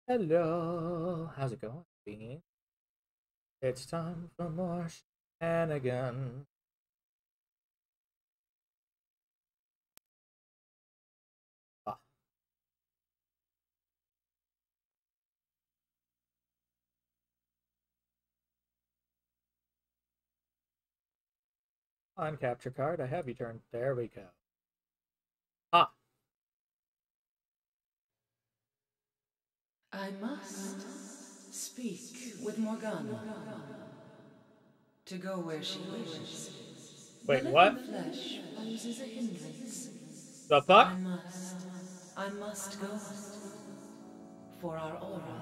Hello, how's it going, Bean? It's time for more shenanigans. Ah, on capture card, I have you turned. There we go. Ah, I must speak with Morgana to go where she wishes. wait, The living what? flesh poses a hindrance. The fuck? I must go for our aura.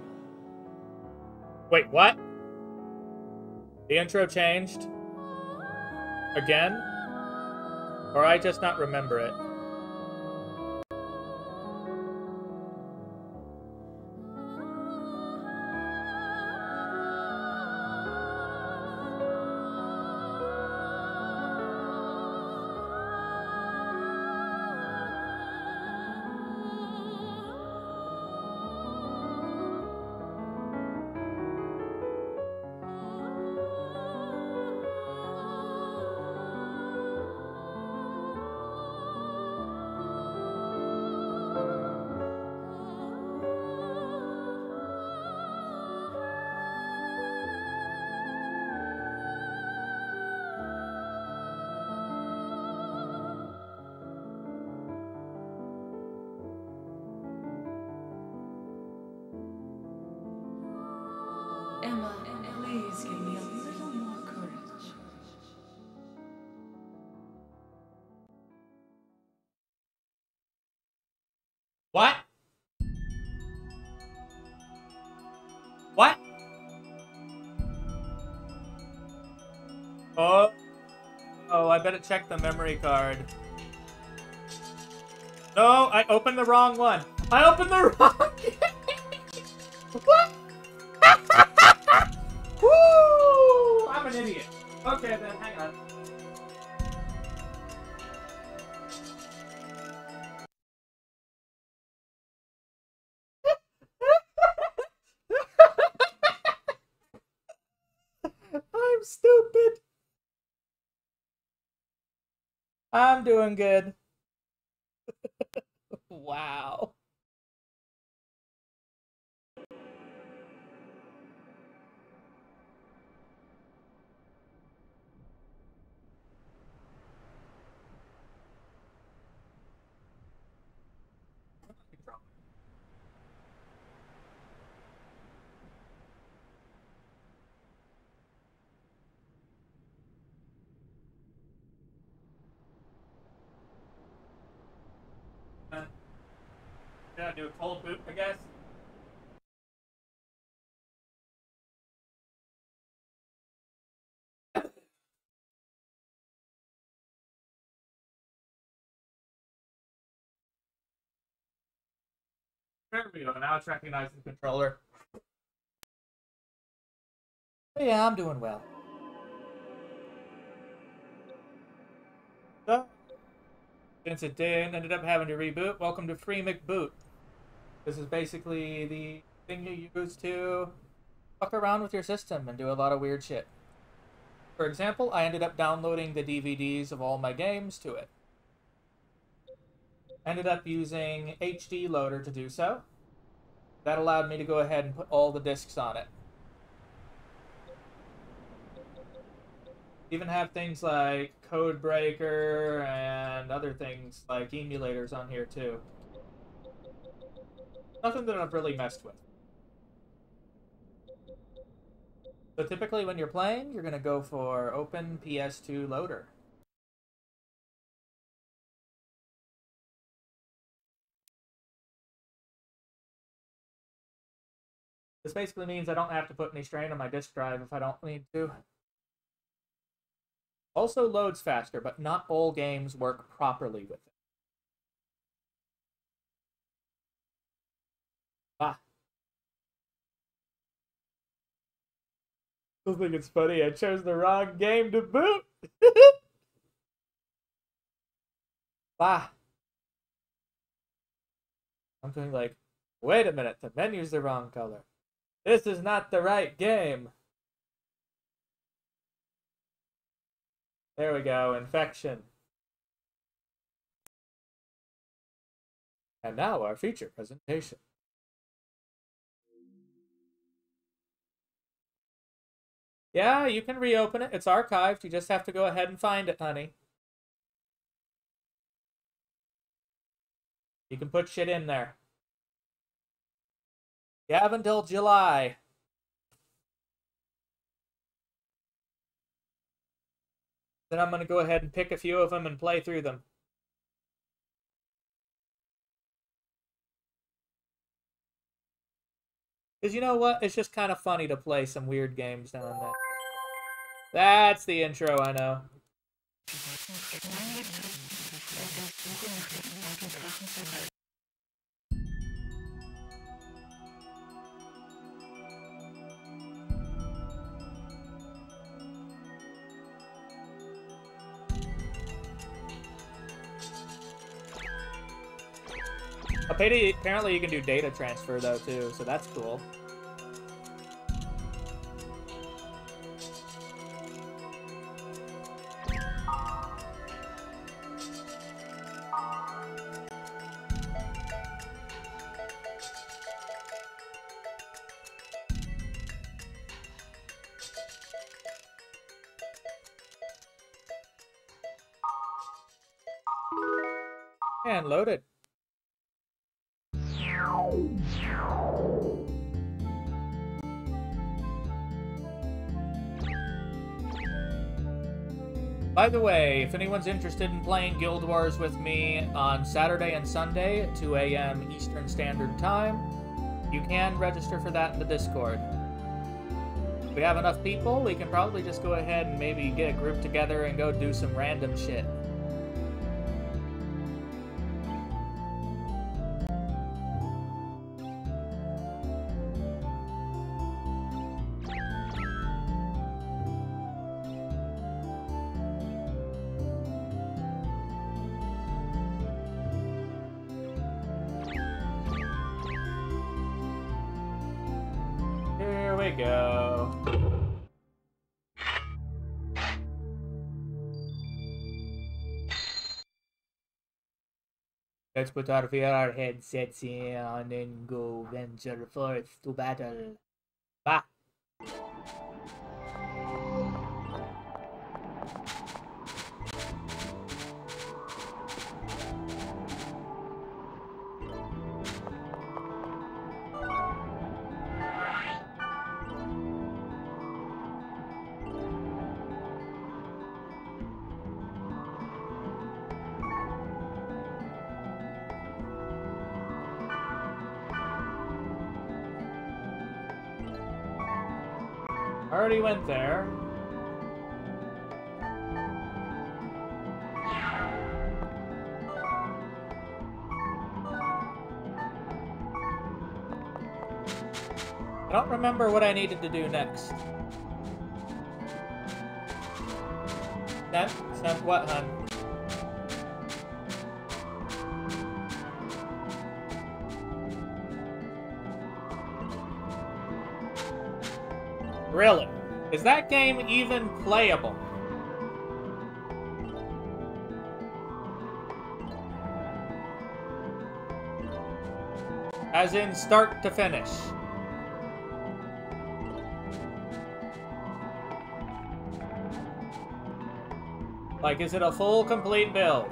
Wait, what? The intro changed? Again? Or I just not remember it? Emma, please give me a little more courage. What? What? Oh, I better check the memory card. No, I opened the wrong one. I opened the wrong game. What? Woo! I'm an idiot. Okay, then, hang on. I'm stupid. I'm doing good. Wow. Did I do a cold boot, I guess? There we go. Now it's recognizing the controller. But yeah, I'm doing well. So, since it ended up having to reboot, welcome to Free McBoot. This is basically the thing you use to fuck around with your system and do a lot of weird shit. For example, I ended up downloading the DVDs of all my games to it. Ended up using HD Loader to do so. That allowed me to go ahead and put all the discs on it. Even have things like Codebreaker and other things like emulators on here too. Nothing that I've really messed with. So typically when you're playing, you're going to go for Open PS2 Loader. This basically means I don't have to put any strain on my disk drive if I don't need to. Also loads faster, but not all games work properly with it. Ah. I think it's funny. I chose the wrong game to boot. Ah. I'm going like, Wait a minute, the menu's the wrong color. This is not the right game. There we go, infection. And now our feature presentation. Yeah, you can reopen it. It's archived. You just have to go ahead and find it, honey. You can put shit in there. You have until July. Then I'm going to go ahead and pick a few of them and play through them. Because you know what? It's just kind of funny to play some weird games now and then. That's the intro, I know. Apparently you can do data transfer though too, so that's cool. And loaded. By the way, if anyone's interested in playing Guild Wars with me on Saturday and Sunday at 2 a.m. Eastern Standard Time, you can register for that in the Discord. If we have enough people, we can probably just go ahead and maybe get a group together and go do some random shit. Here we go. Let's put our VR headsets on and go venture forth to battle. Bah! Already went there. I don't remember what I needed to do next. Sent what, hun? Really? Is that game even playable? As in start to finish. Like, is it a full, complete build?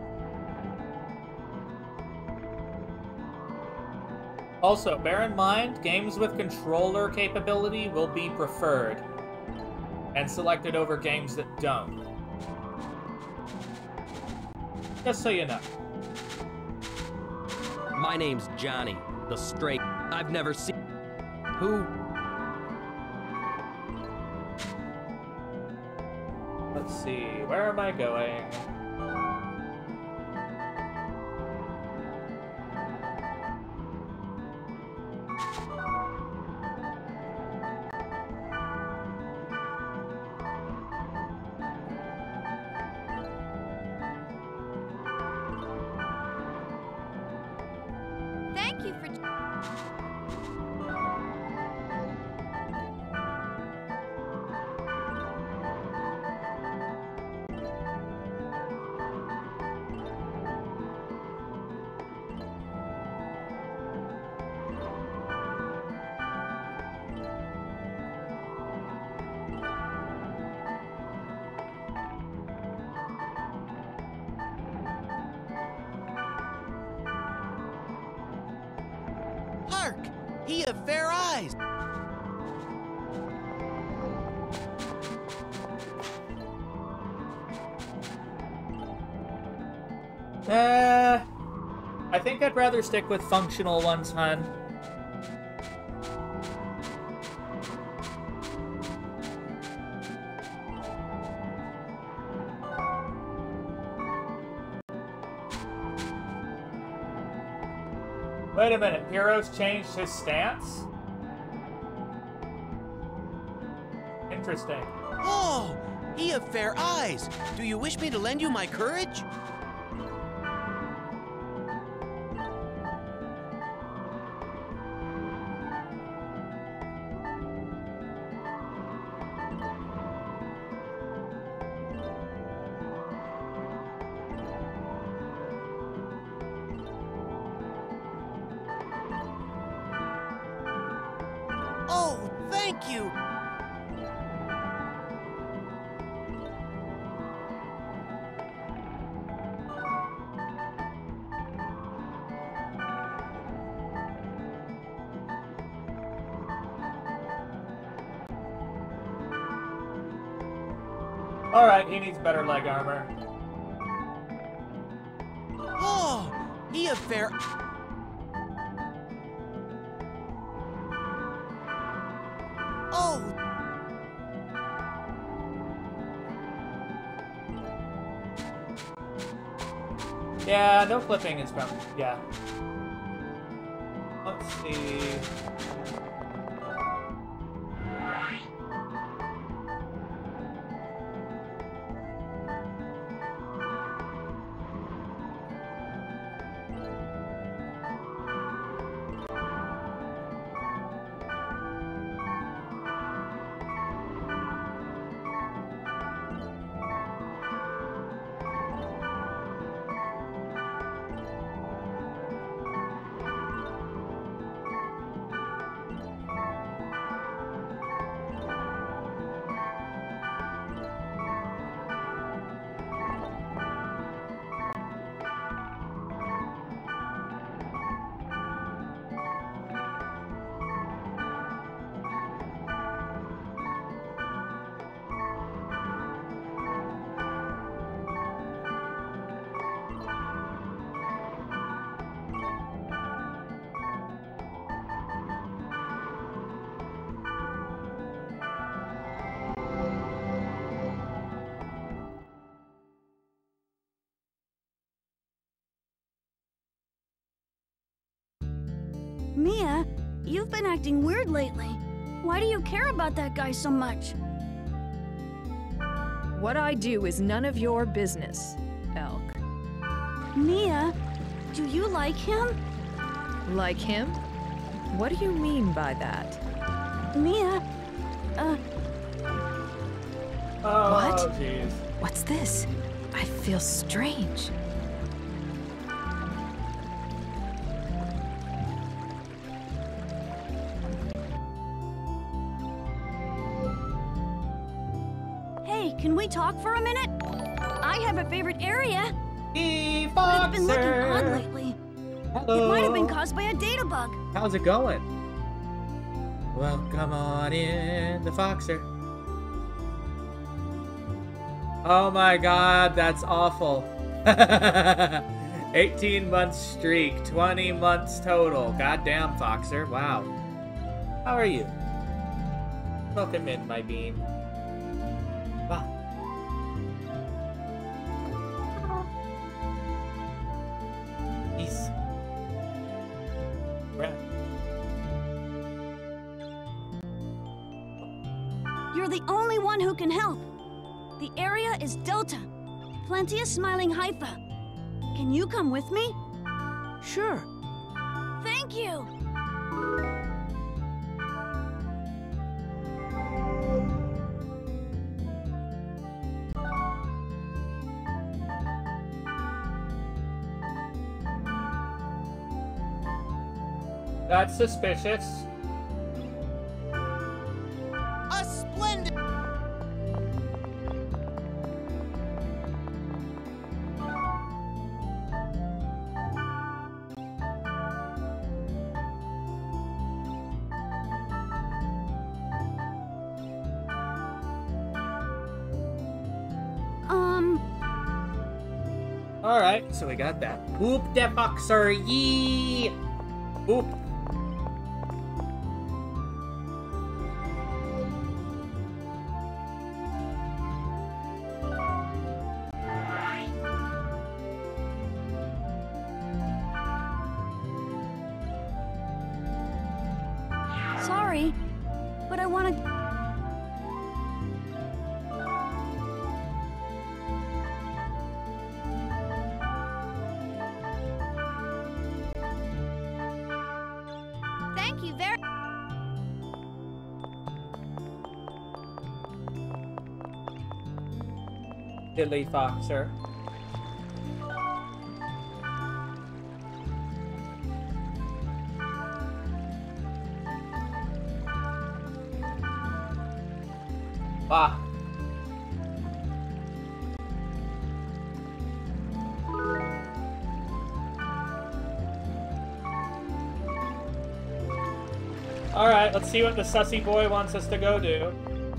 Also, bear in mind, games with controller capability will be preferred and selected over games that don't. Just so you know. My name's Johnny, the straight. I've never seen... Who? Let's see, where am I going? Thank you for... he have fair eyes. I think I'd rather stick with functional ones, hun. Wait a minute, Piros changed his stance? Interesting. Oh, he have fair eyes. Do you wish me to lend you my courage? Oh, thank you. Alright, he needs better leg armor. Oh, he have fair... Oh, Yeah, no flipping is from... Yeah. Let's see... Mia, you've been acting weird lately. Why do you care about that guy so much? What I do is none of your business, Elk. Mia, do you like him? Like him? What do you mean by that? Mia, Oh, What? jeez. What's this? I feel strange. hey, can we talk for a minute? I have a favorite area, Hey, but it's been looking Foxer! odd lately. Hello. It might have been caused by a data bug. How's it going? Well, come on in, the Foxer. Oh my god, that's awful. 18 month streak, 20 months total. Goddamn, Foxer. Wow. How are you? Welcome in, my bean. Wow. Peace. Breath. You're the only one who can help. The area is Delta. Plenty of smiling Haifa. Can you come with me? Sure. Thank you! That's suspicious. a splendid... Alright, so we got that. Whoop that boxer, yee! Whoop. Sorry, but I want to... Thank you very... Dilly Foxer. Ah. Alright, let's see what the sussy boy wants us to go do.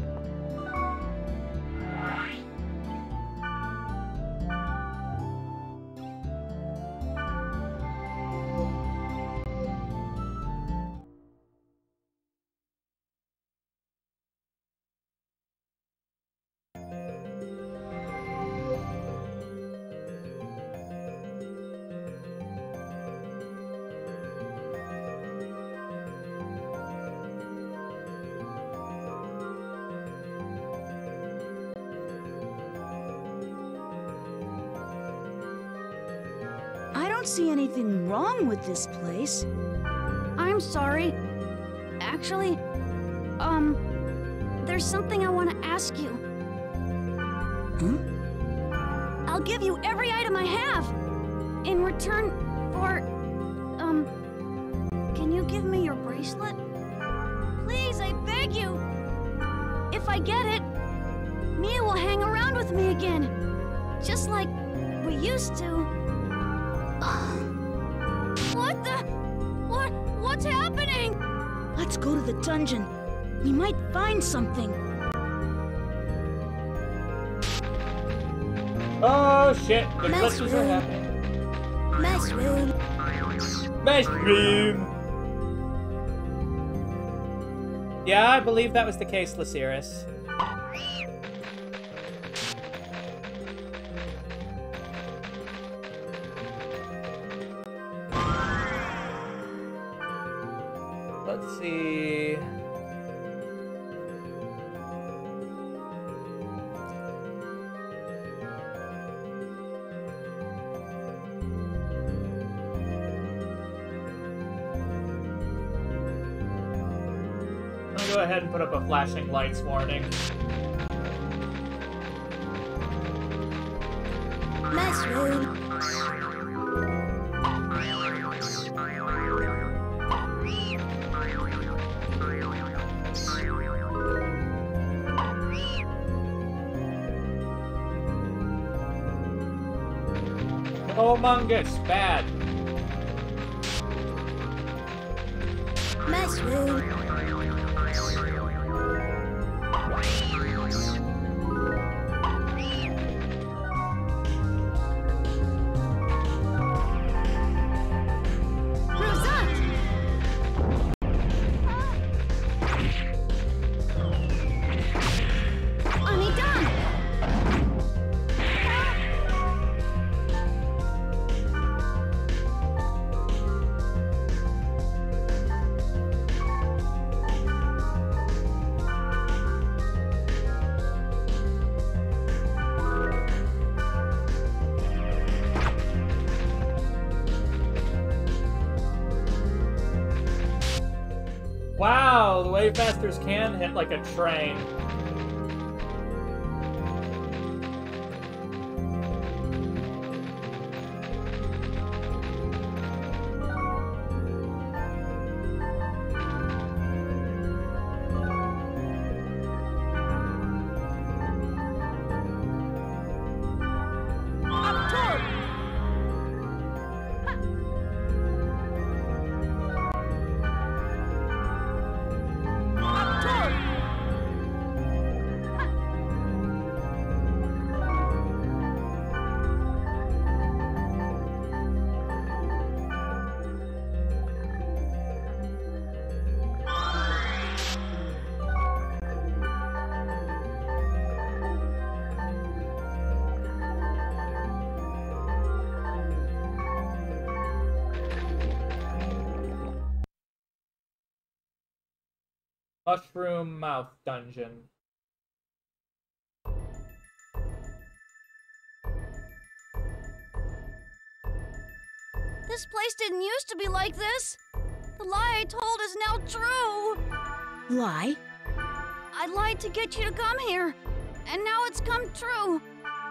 I don't see anything wrong with this place. I'm sorry. Actually, there's something I want to ask you. Huh? I'll give you every item I have in return for, can you give me your bracelet? Please, I beg you. If I get it, Mia will hang around with me again, just like we used to. What the? What's happening? Let's go to the dungeon. We might find something. Oh shit, the glitches are happening. Mushroom. Mushroom! Yeah, I believe that was the case, Lysiris. Let's see... I'll go ahead and put up a flashing lights warning. Mushroom. Humongous, bad. Mushroom. Wow, the Wavemasters can hit like a train. Mushroom Mouth Dungeon. This place didn't used to be like this. The lie I told is now true. Lie? I lied to get you to come here, and now it's come true.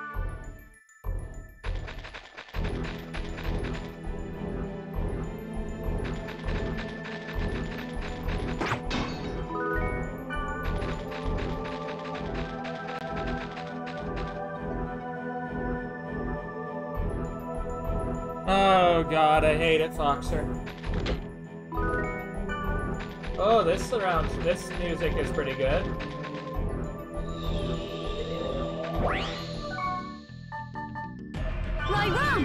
Oh god, I hate it, Foxer. Oh, this music is pretty good. Right, run!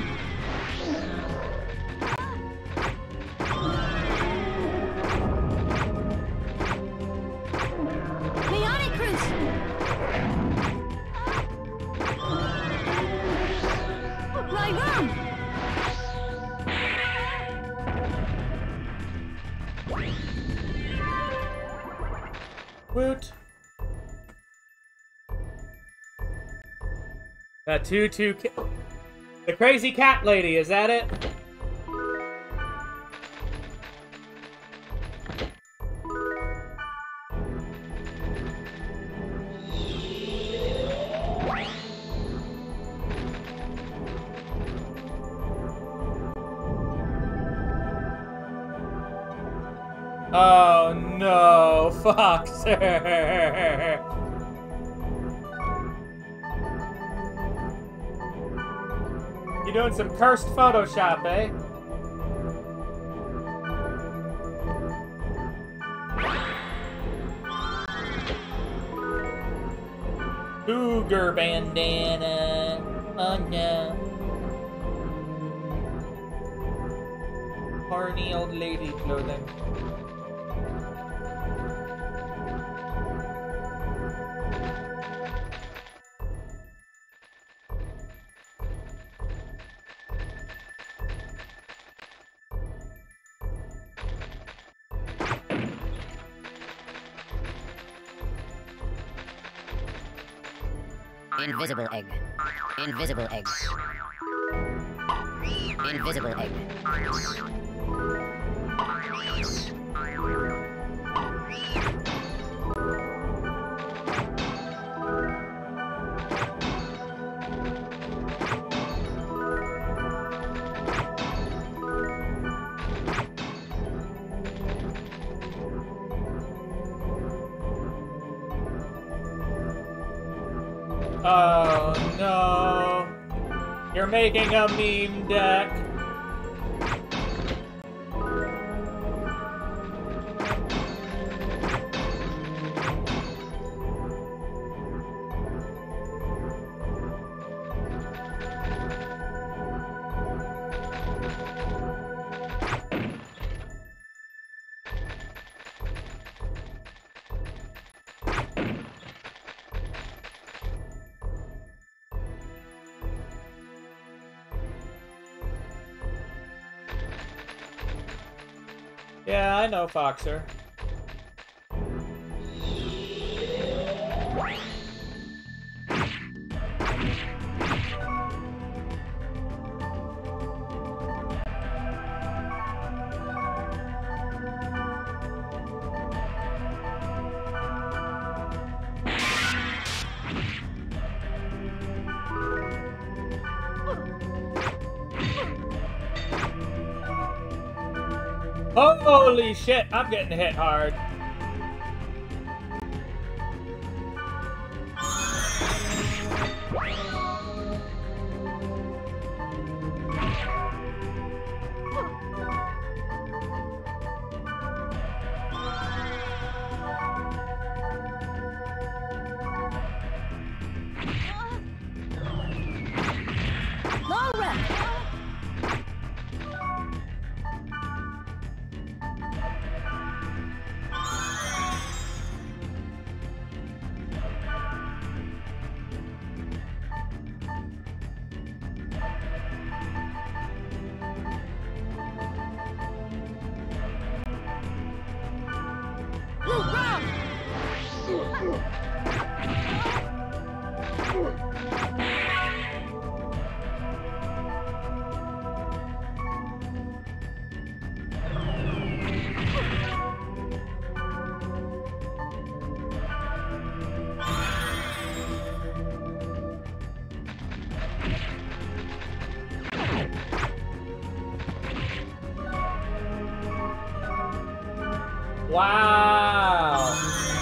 Hey, on it, Cruz! Right, run! Woot. That tutu the crazy cat lady, is that it? Oh no, Foxer! You doing some cursed Photoshop, eh? Cougar bandana. Oh no. Horny old lady clothing. Invisible egg. Invisible egg. Invisible egg. Oh no! You're making a meme deck! Yeah, I know, Foxer. Holy shit, I'm getting hit hard. Woo, run! Wow.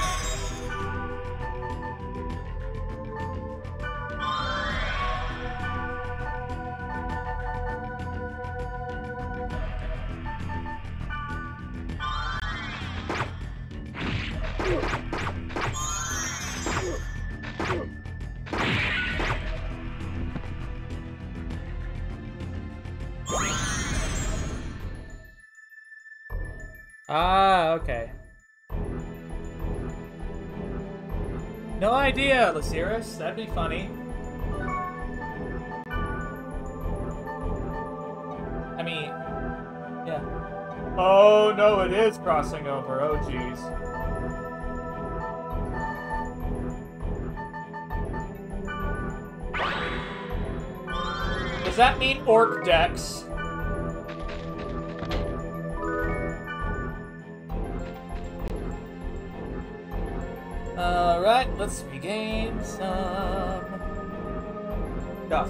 Ah, okay. No idea, Lysiris. That'd be funny. I mean, yeah. Oh, no, it is crossing over. Oh, jeez. Does that mean Orc Dex? Alright, let's regain some stuff.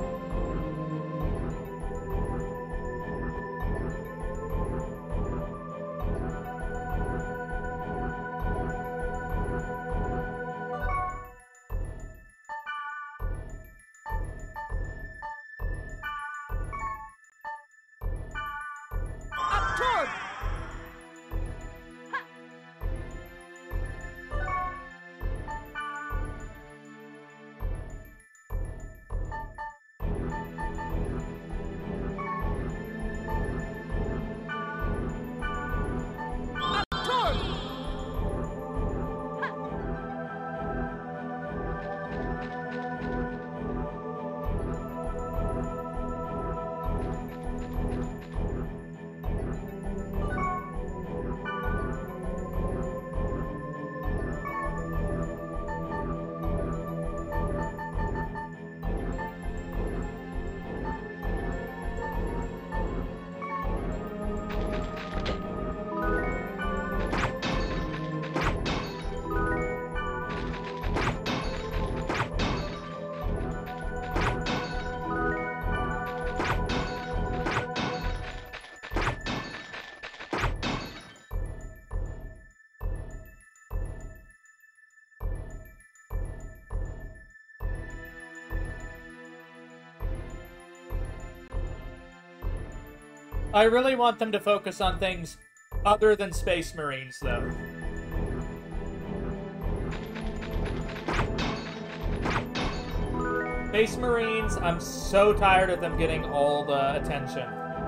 I really want them to focus on things other than Space Marines, though. Space Marines, I'm so tired of them getting all the attention.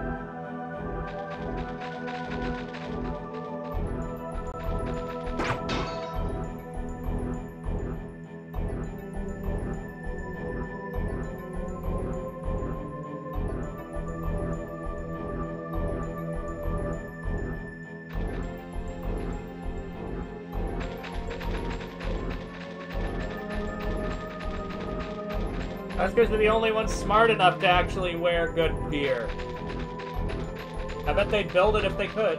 That's because they're the only ones smart enough to actually wear good gear. I bet they'd build it if they could.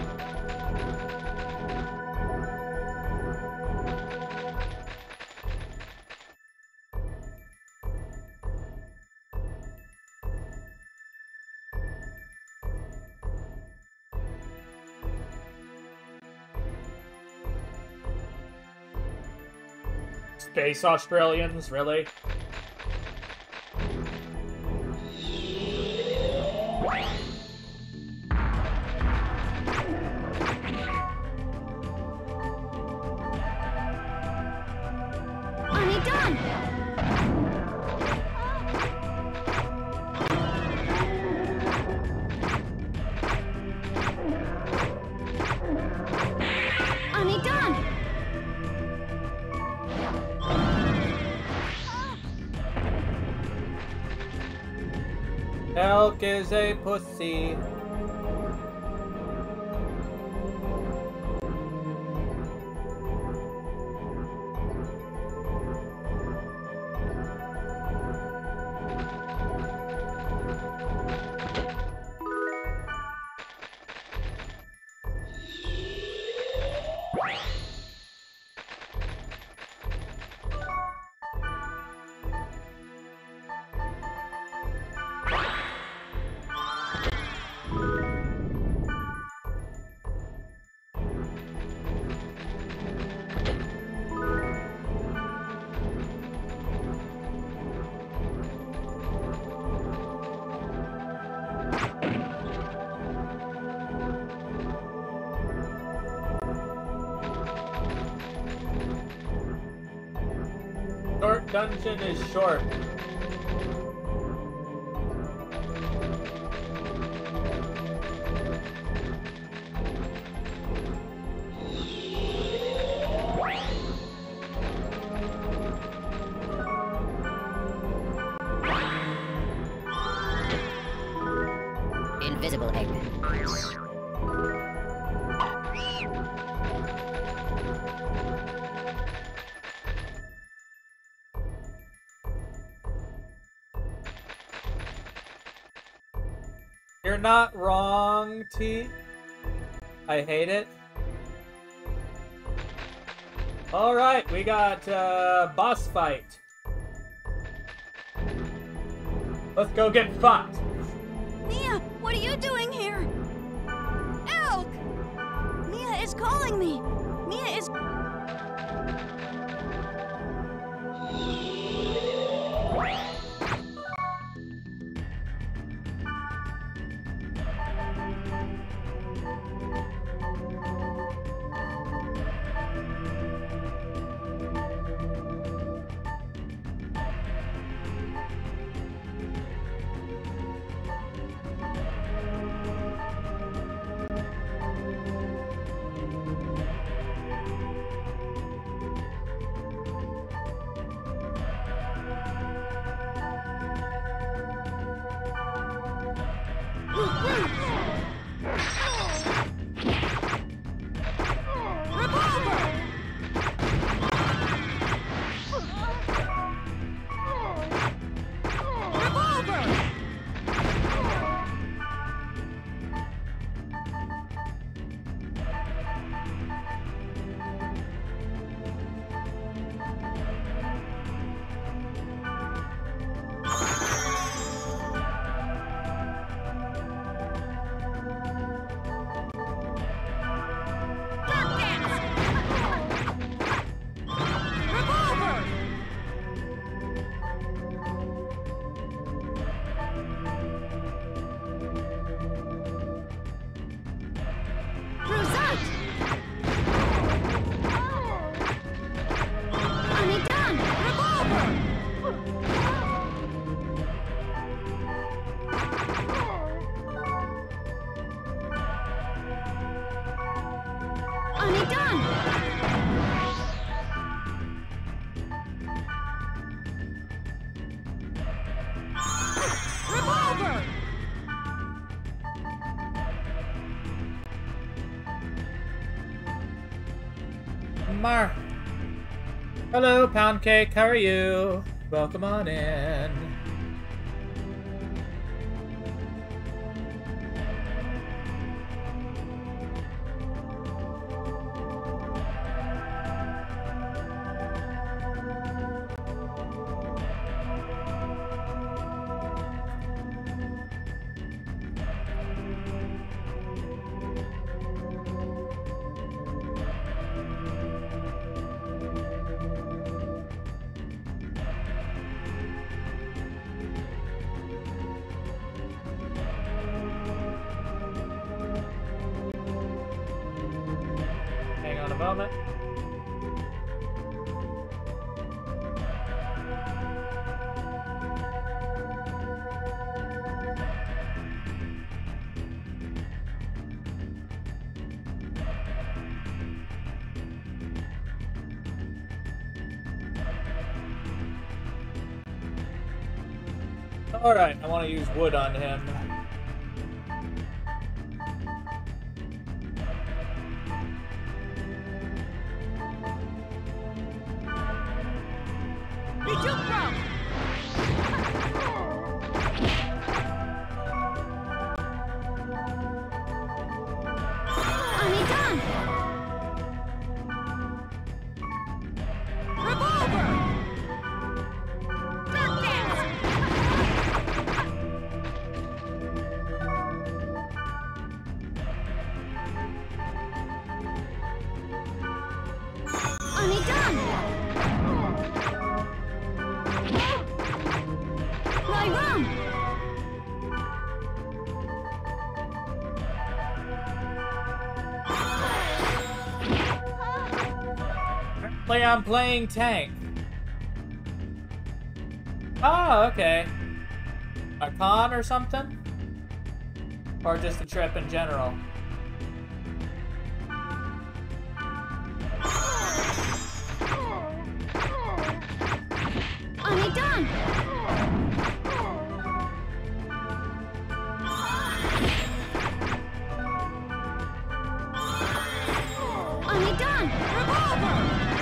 Space Australians, really? Elk is a pussy. dungeon is short. Invisible egg. You're not wrong, T. I hate it. Alright, we got boss fight. Let's go get fucked. Mia, what are you doing here? Elk! Mia is calling me. Mia is... Hello, Pound Cake. How are you? Welcome on in. Moment. All right, I want to use wood on him. I'm playing tank. Oh, okay. A con or something? Or just a trip in general? Are done? Are done? Revolver!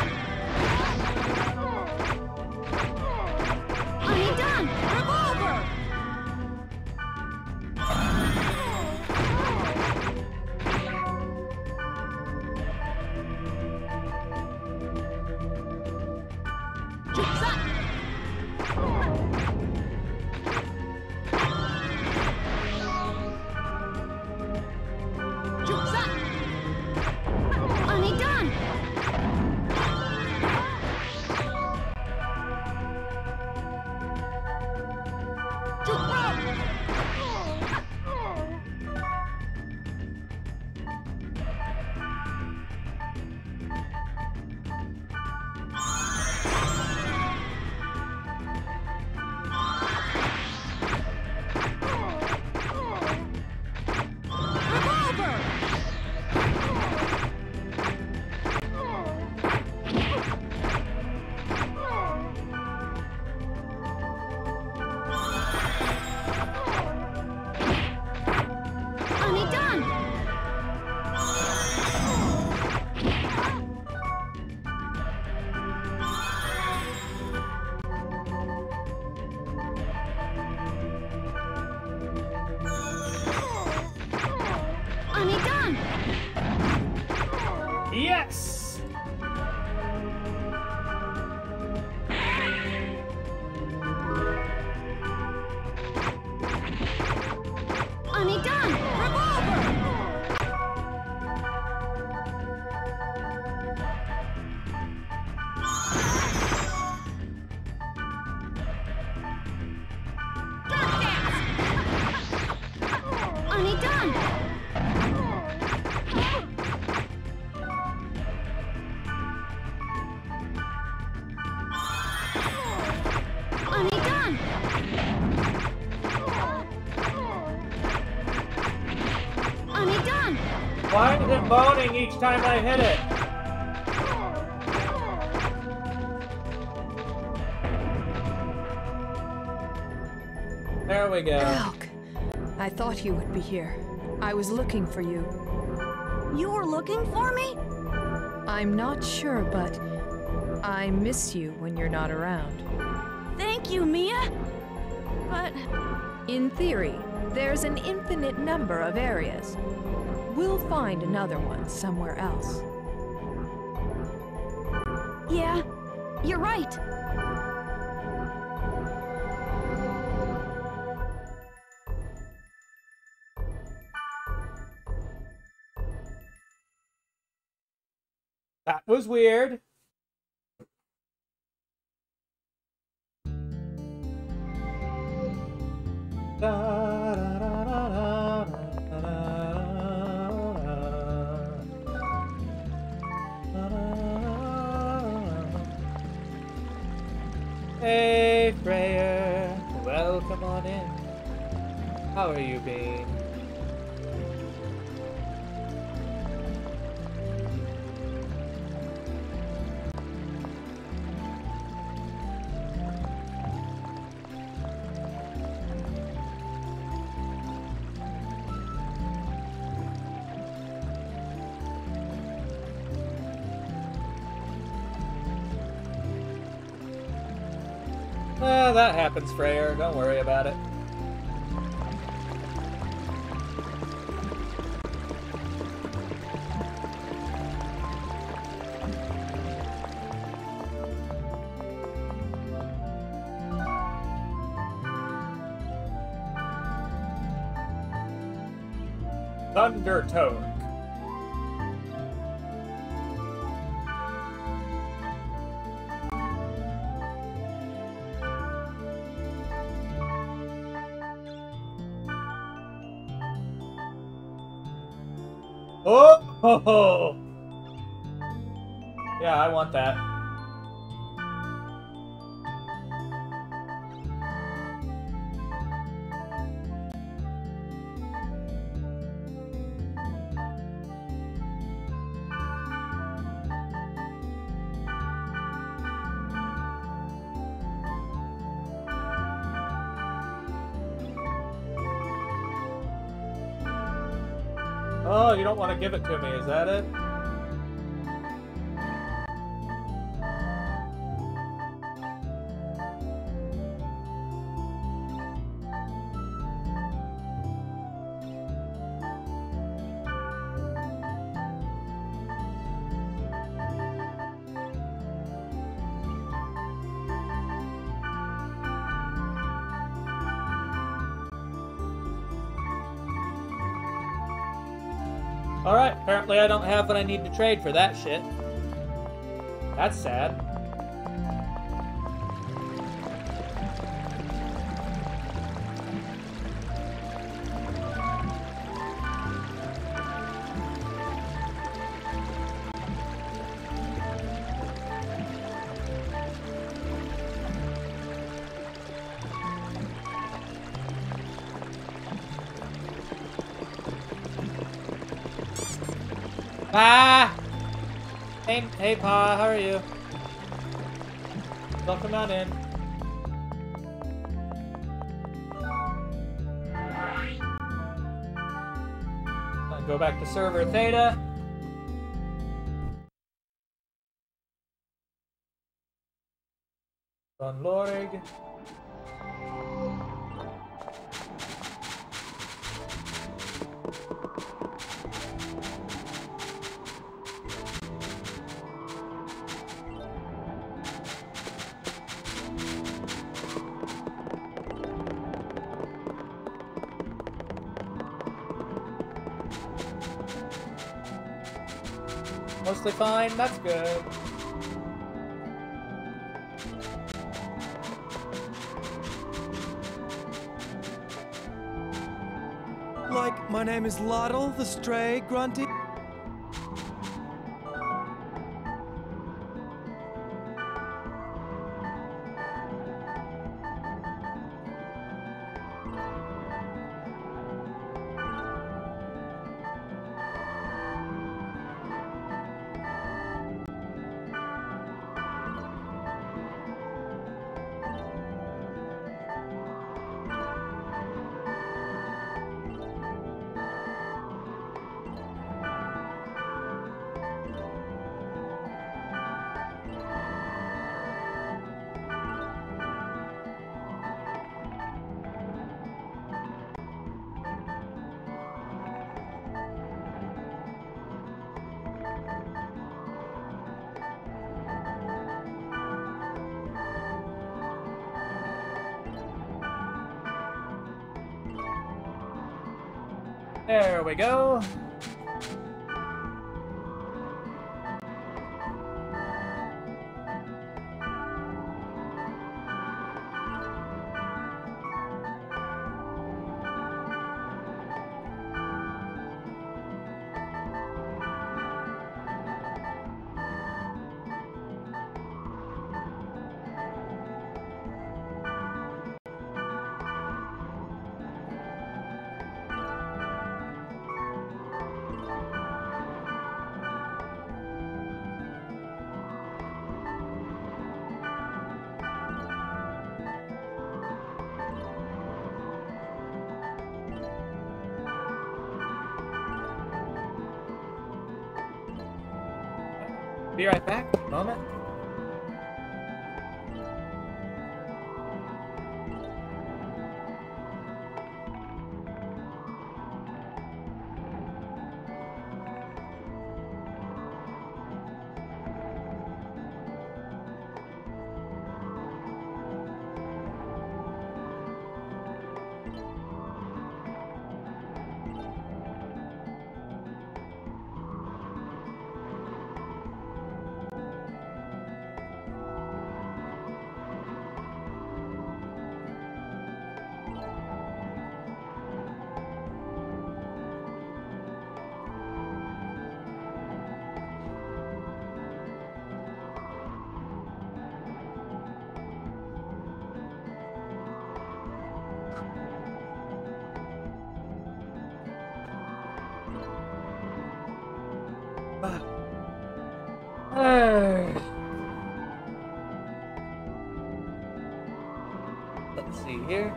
Are done? Revolver! Yes! Ani done! Revolver! Ani done! Why is it moaning each time I hit it? There we go. Elk, I thought you would be here. I was looking for you. You were looking for me? I'm not sure, but I miss you when you're not around. Thank you, Mia. But... in theory, there's an infinite number of areas. We'll find another one somewhere else. Yeah, you're right. That was weird. Hey, Freya. Welcome on in. How are you being? That happens, Freyr. Don't worry about it. Thundertone. Oh! Yeah, I want that. Oh, you don't want to give it to me, is that it? Alright, apparently I don't have what I need to trade for that shit. That's sad. Ah! Hey, Pa, how are you? Welcome on in. I'll go back to server Theta. Don Lorig. Mostly fine, that's good. Like, my name is Loddle, the stray, Grunty. There we go. Be right back. Moment. Let's see here.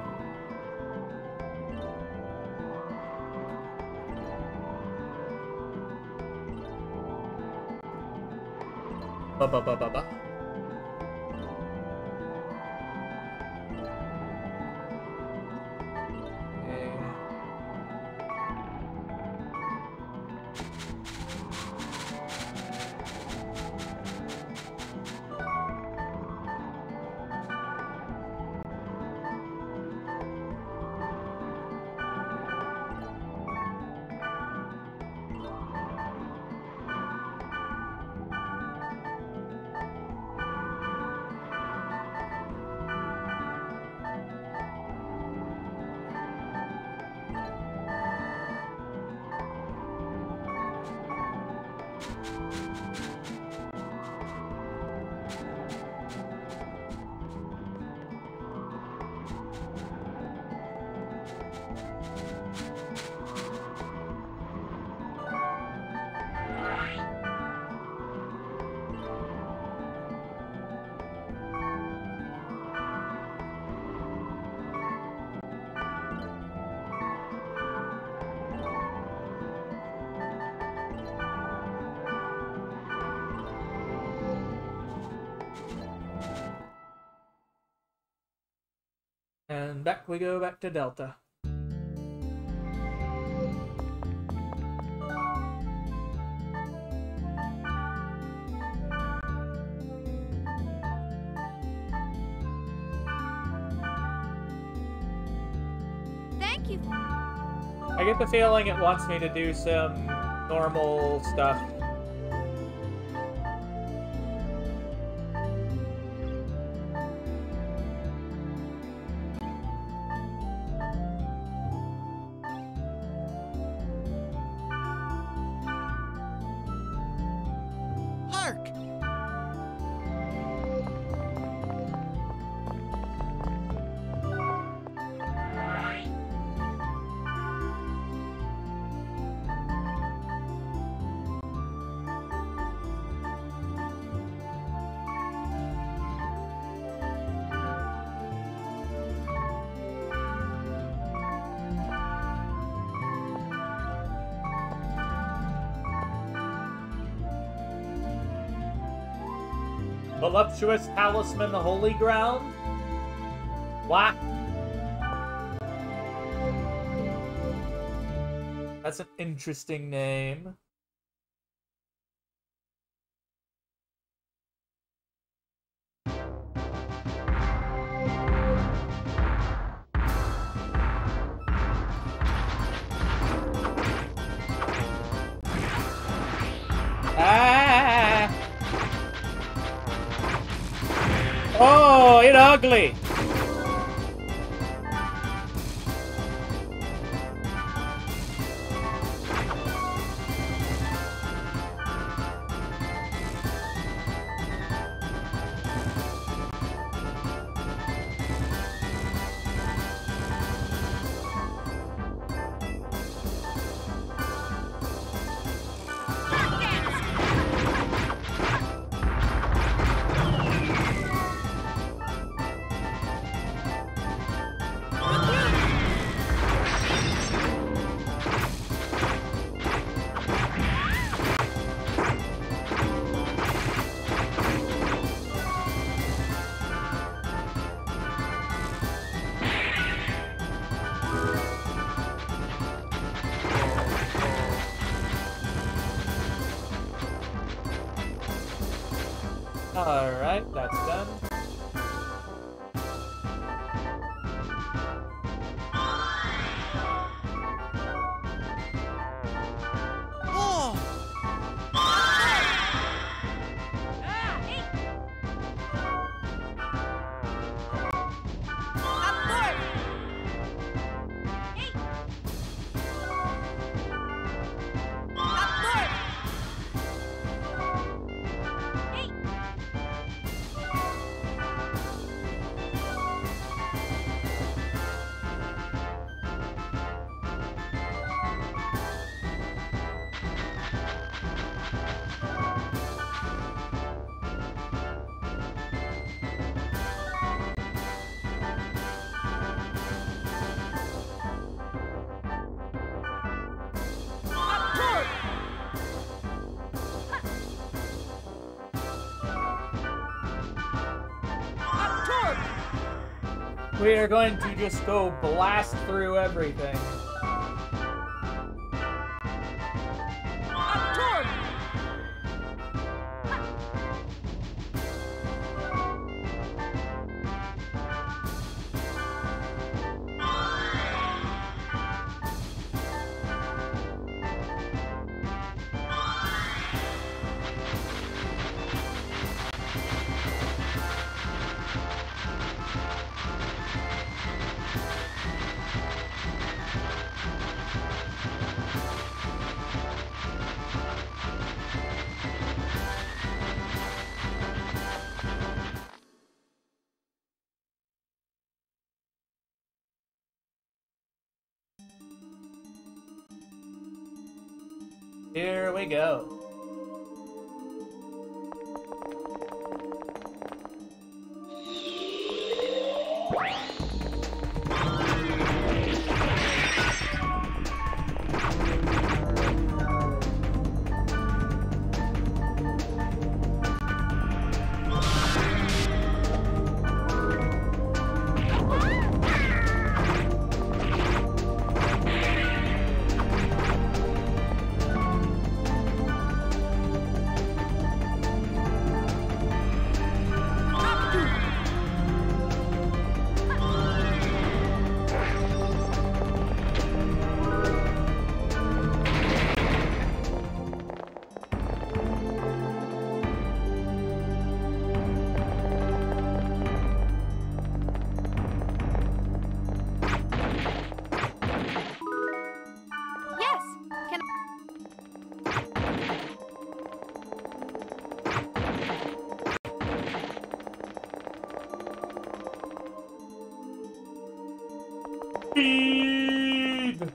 Ba ba ba ba ba. And back we go back to Delta. Thank you. I get the feeling it wants me to do some normal stuff. Hark! Voluptuous Talisman Holy Ground? What? That's an interesting name. Ah! Oh, it's ugly. Alright, that's done. Oh! We are going to just go blast through everything. Here we go. Speed!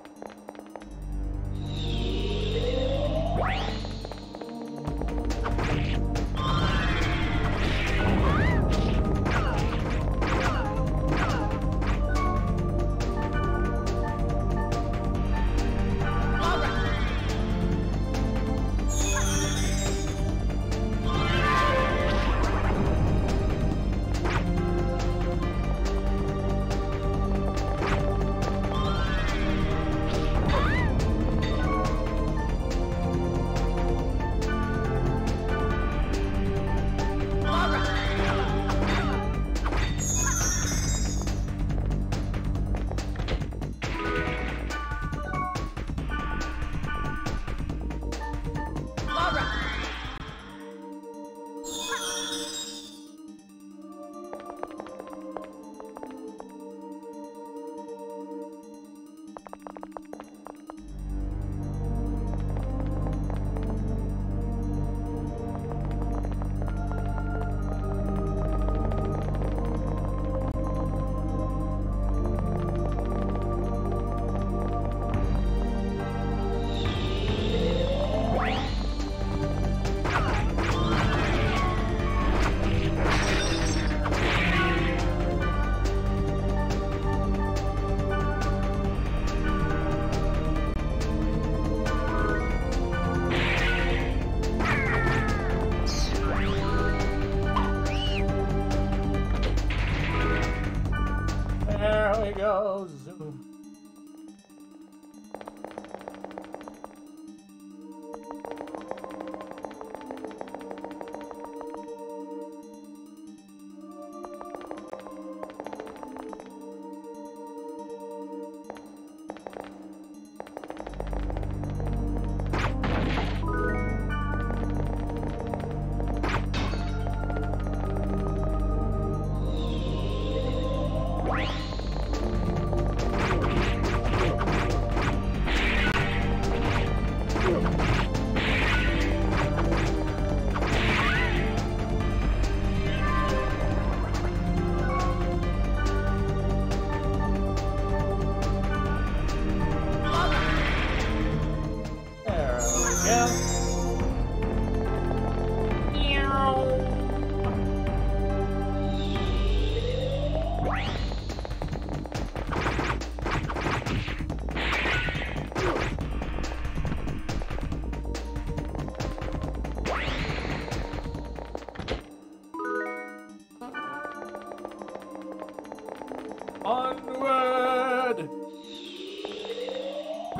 There we go, zoom.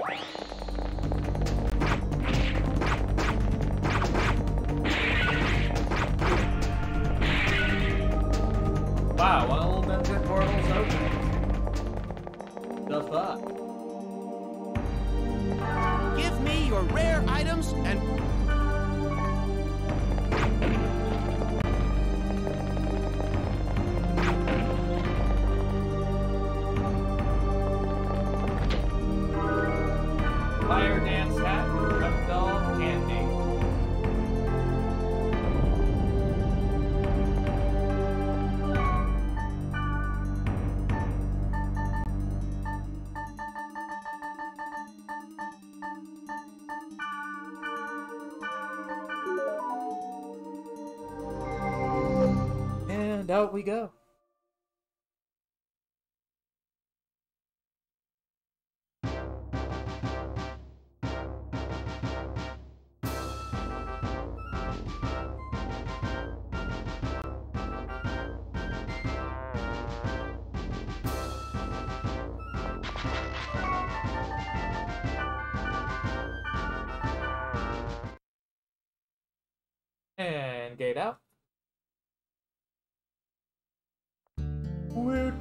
Wow, well, then the portal's open. The fuck? Give me your rare items and... Fire dance hat, rum doll, candy. And out we go. And gate out. Woot!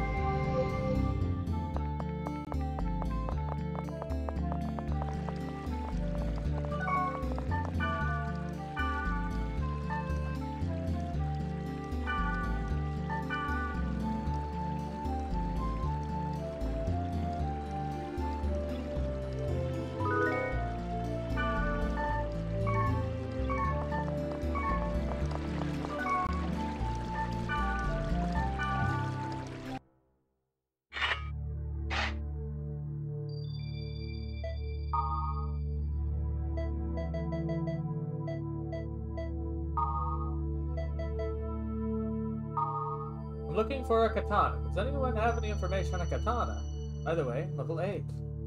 Looking for a katana. Does anyone have any information on a katana? By the way, level 8.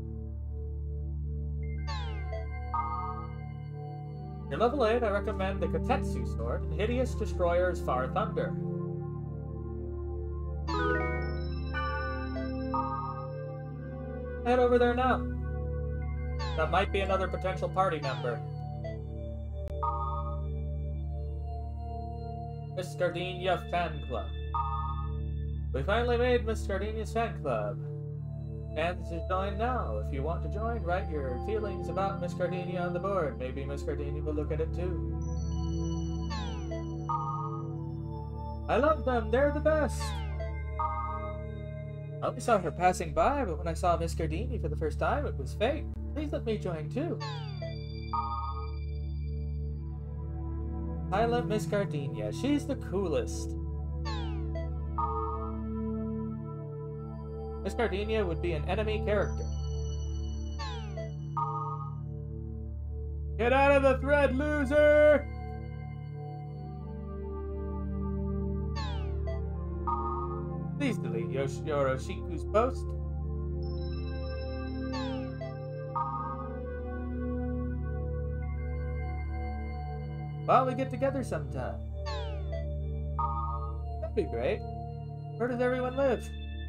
You're level 8, I recommend the Kotetsu sword and Hideous Destroyer's Far Thunder. Head over there now. That might be another potential party member. Miss Gardenia Fan Club. We finally made Miss Gardenia's fan club. And to join now. If you want to join, write your feelings about Miss Gardenia on the board. Maybe Miss Gardenia will look at it too. I love them, they're the best! I only saw her passing by, but when I saw Miss Gardenia for the first time, it was fate. Please let me join too. Silent Miss Gardenia, she's the coolest. Miss Gardenia would be an enemy character. Get out of the thread, loser! Please delete Yoroshiku's post. Why don't we get together sometime? That'd be great. Where does everyone live?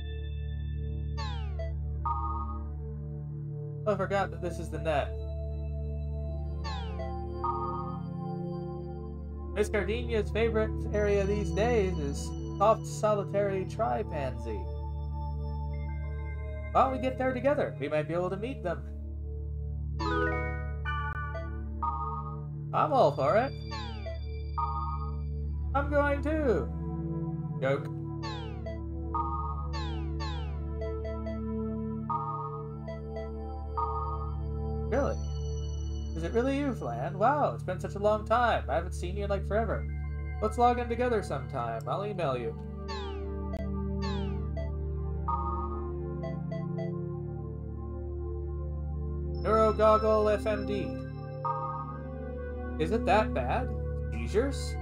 Oh, I forgot that this is the net. Miss Gardenia's favorite area these days is soft, solitary tri-pansy. Why don't we get there together? We might be able to meet them. I'm all for it. I'm going too. Joke. Really? Is it really you, Flan? Wow, it's been such a long time. I haven't seen you in like forever. Let's log in together sometime. I'll email you. Neurogoggle FMD. Is it that bad? Seizures?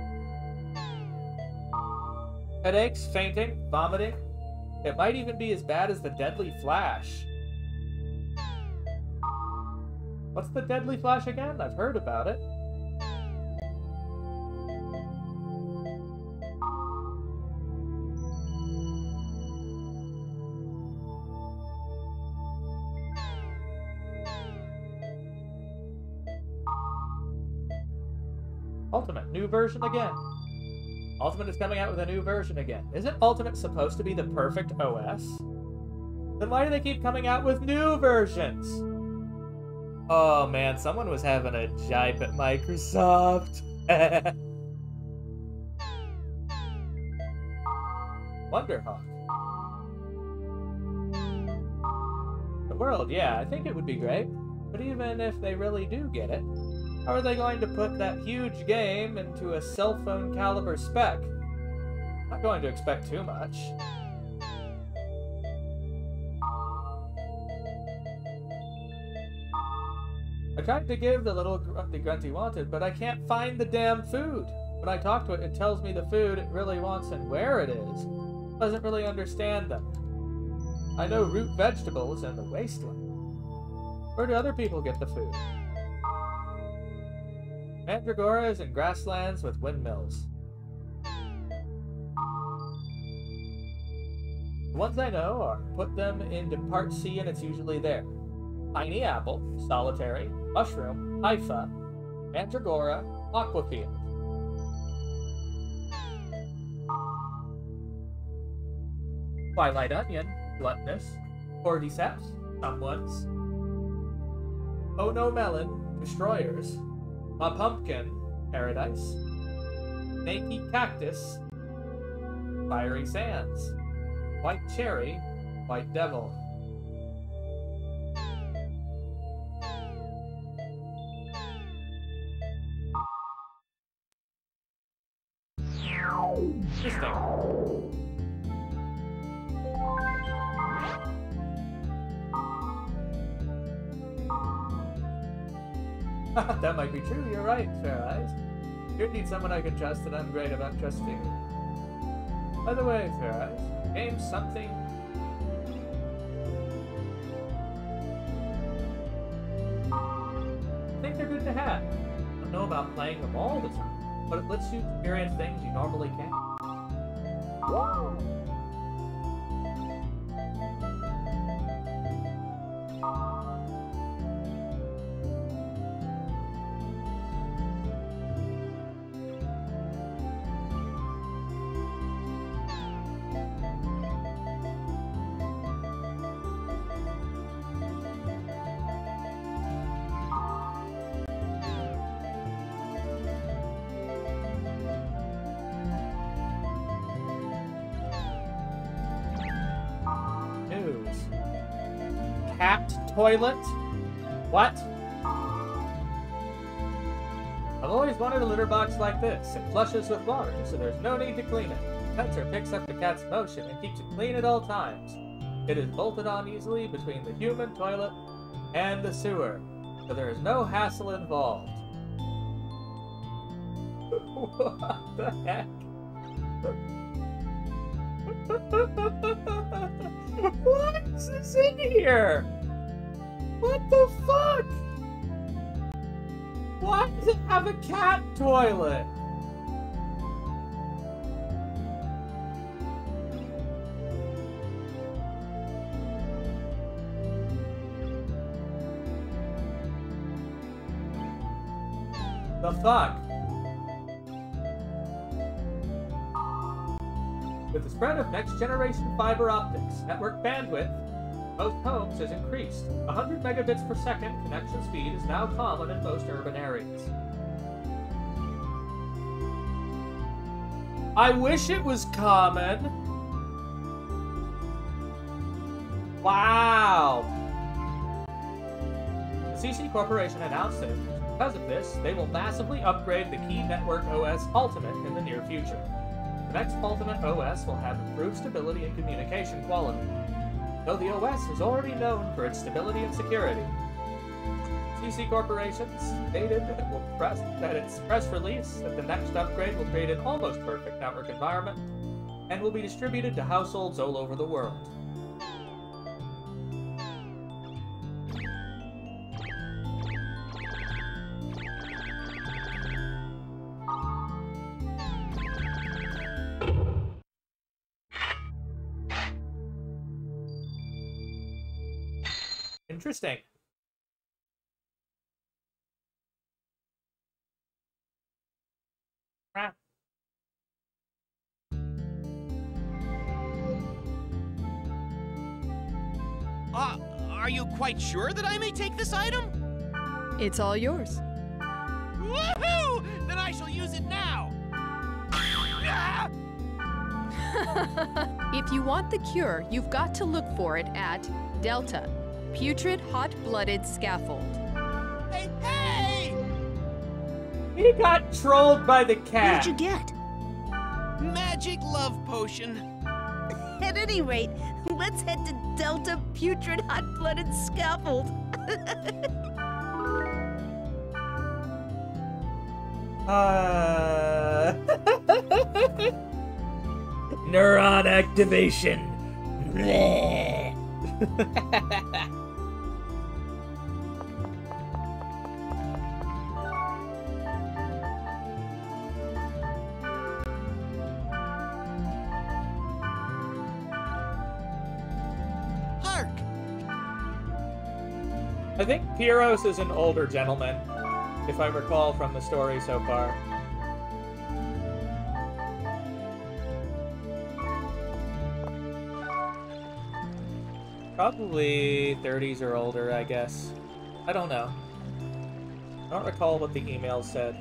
Headaches, fainting, vomiting? It might even be as bad as the Deadly Flash. What's the Deadly Flash again? I've heard about it. Ultimate, new version again. Ultimate is coming out with a new version again. Isn't Ultimate supposed to be the perfect OS? Then why do they keep coming out with new versions? Oh man, someone was having a jipe at Microsoft. Wonderhawk. The world, yeah, I think it would be great. But even if they really do get it, how are they going to put that huge game into a cell phone caliber spec? Not going to expect too much. I tried to give the little grunt he wanted, but I can't find the damn food. When I talk to it, it tells me the food it really wants and where it is. It doesn't really understand them. I know root vegetables in the wasteland. Where do other people get the food? Mandragoras and grasslands with windmills. The ones I know are put them into part C and it's usually there. Tiny apple, solitary, mushroom, hypha, mandragora, aquafield. Twilight onion, gluttonous, cordyceps, someone's. Oh no melon, destroyers. A pumpkin, paradise. Snaky cactus, fiery sands. White cherry, white devil. Interesting. That might be true, you're right, Fair Eyes. You need someone I can trust, and I'm great about trusting. By the way, Fair Eyes, game something. I think they're good to have. I don't know about playing them all the time, but it lets you experience things you normally can't. Toilet? What? I've always wanted a litter box like this. It flushes with water, so there's no need to clean it. The sensor picks up the cat's motion and keeps it clean at all times. It is bolted on easily between the human toilet and the sewer, so there is no hassle involved. What the heck? What is this in here? What the fuck? Why does it have a cat toilet? The fuck? With the spread of next-generation fiber optics, network bandwidth most homes has increased. 100 megabits per second connection speed is now common in most urban areas. I wish it was common. Wow. The CC Corporation announced that because of this, they will massively upgrade the key network OS Ultimate in the near future. The next Ultimate OS will have improved stability and communication quality. Though the OS is already known for its stability and security, CC Corporation stated that its press release that the next upgrade will create an almost perfect network environment and will be distributed to households all over the world. Interesting. Are you quite sure that I may take this item? It's all yours. Woohoo! Then I shall use it now! Ah! If you want the cure, you've got to look for it at Delta, Putrid Hot-Blooded Scaffold. Hey, hey! He got trolled by the cat. What'd you get? Magic love potion. At any rate, let's head to Delta Putrid Hot-Blooded Scaffold. Neuron activation. Hark! I think Piros is an older gentleman, if I recall from the story so far. Probably 30s or older, I guess. I don't know. I don't recall what the email said.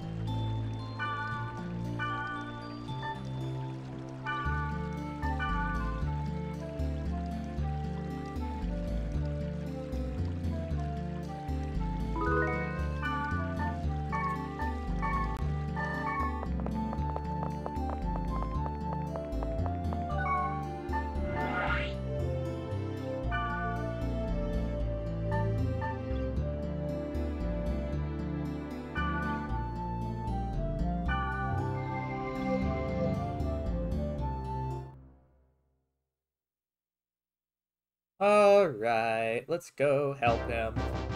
Alright, let's go help him.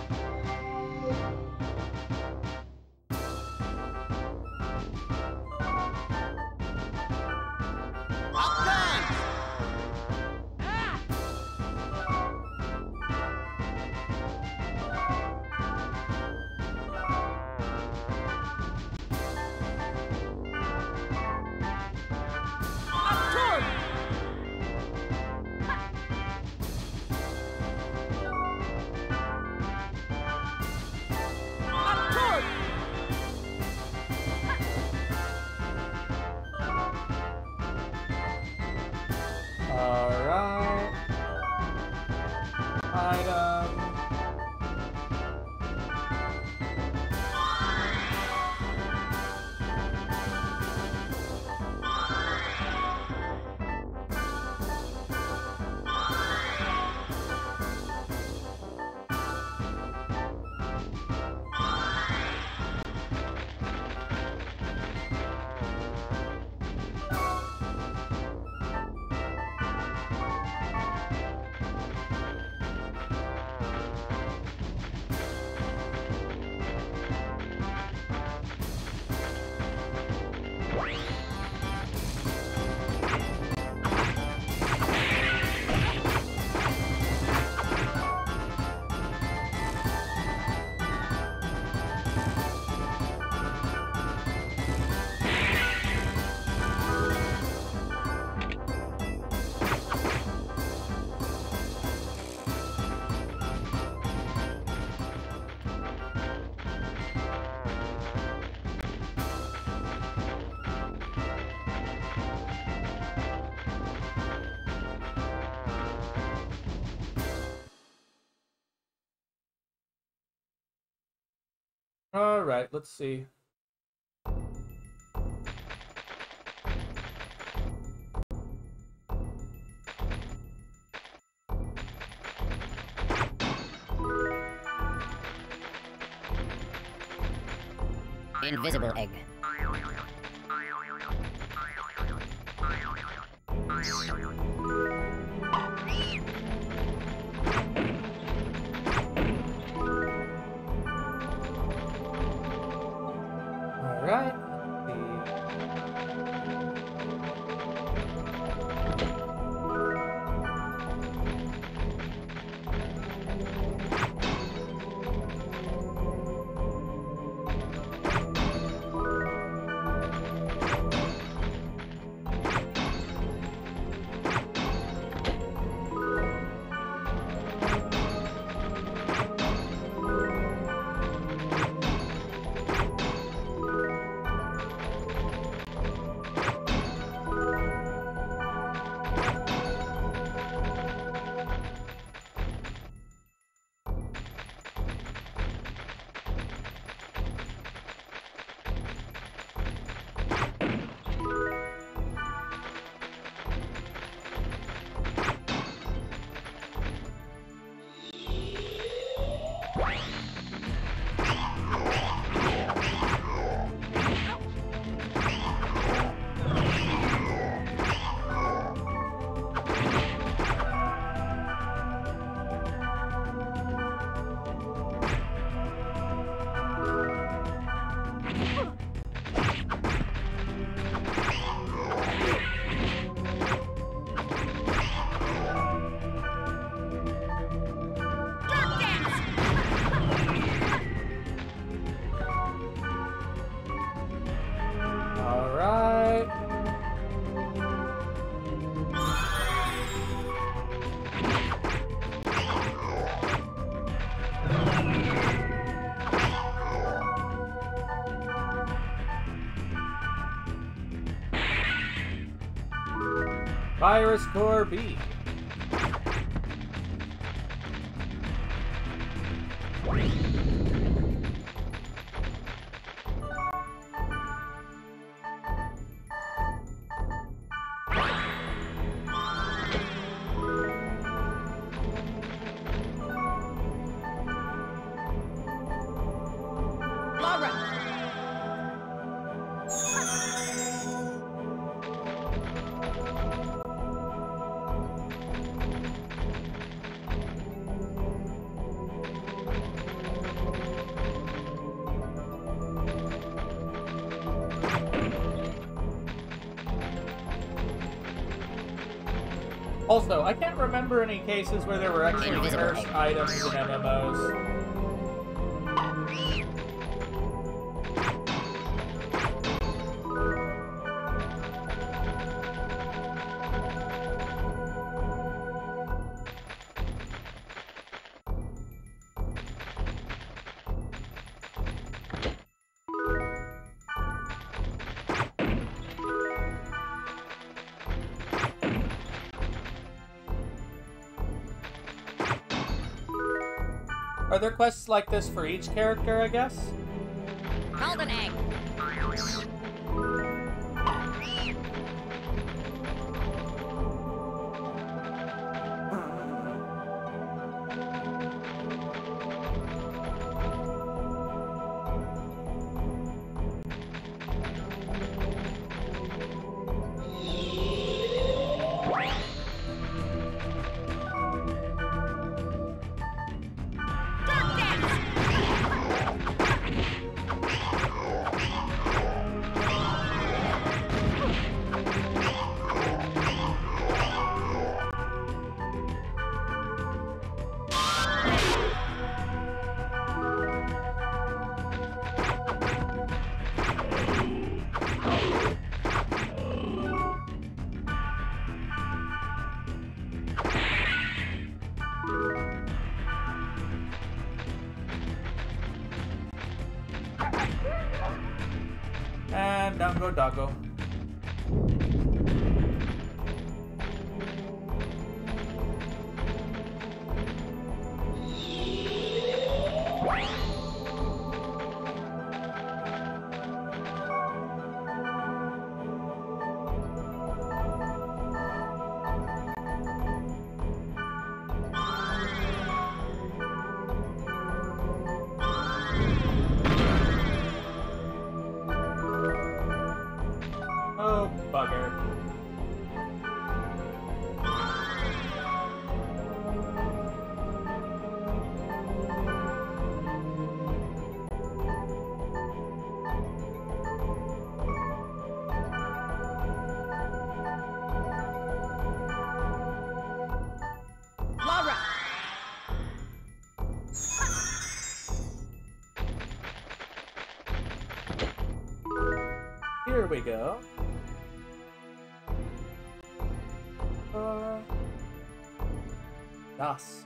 Up done! Alright. Item. Alright, let's see. Invisible egg. Alright. Virus Core B. Also, I can't remember any cases where there were actually cursed items in MMOs. Are there quests like this for each character, I guess? Golden egg. And down go Doggo. Oh, bugger. Laura. Here we go. Das.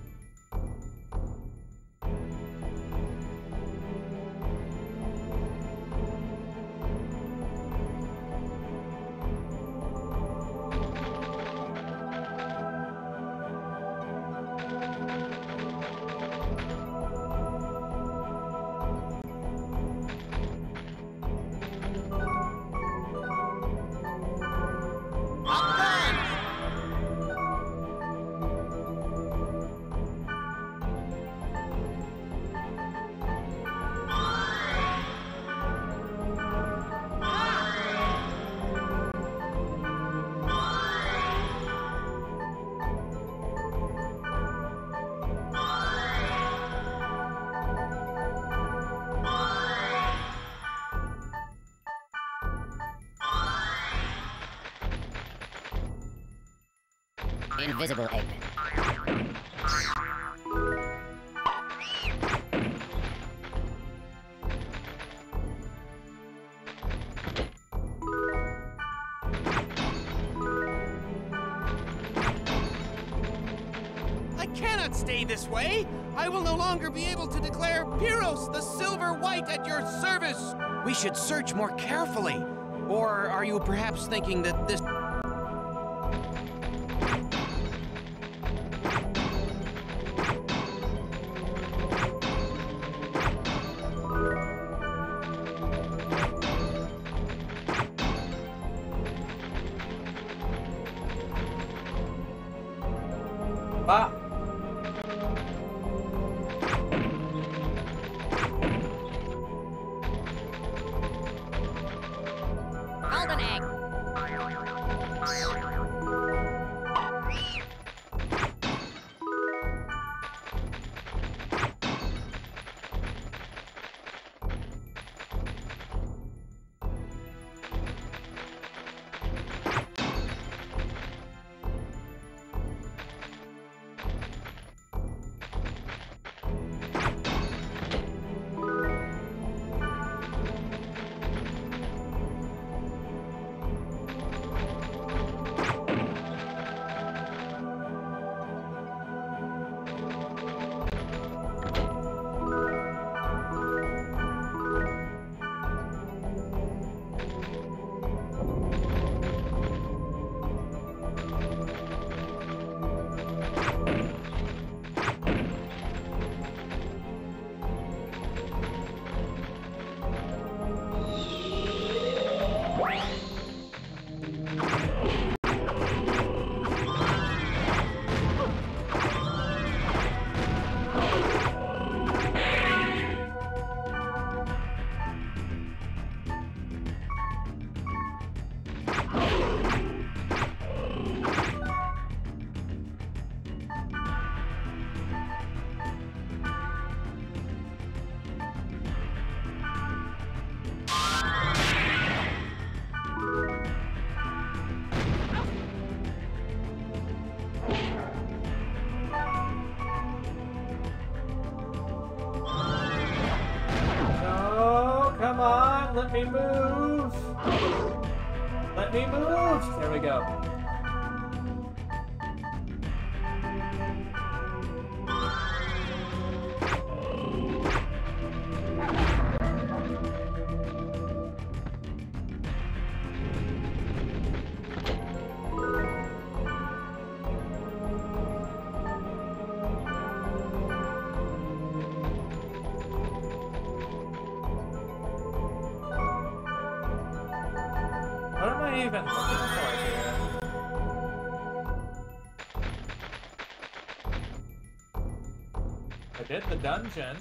Invisible egg. I cannot stay this way. I will no longer be able to declare Piros the Silver White at your service. We should search more carefully. Or are you perhaps thinking that this... on, let me move. Let me move. There we go. What am I even looking for here? I did the dungeon.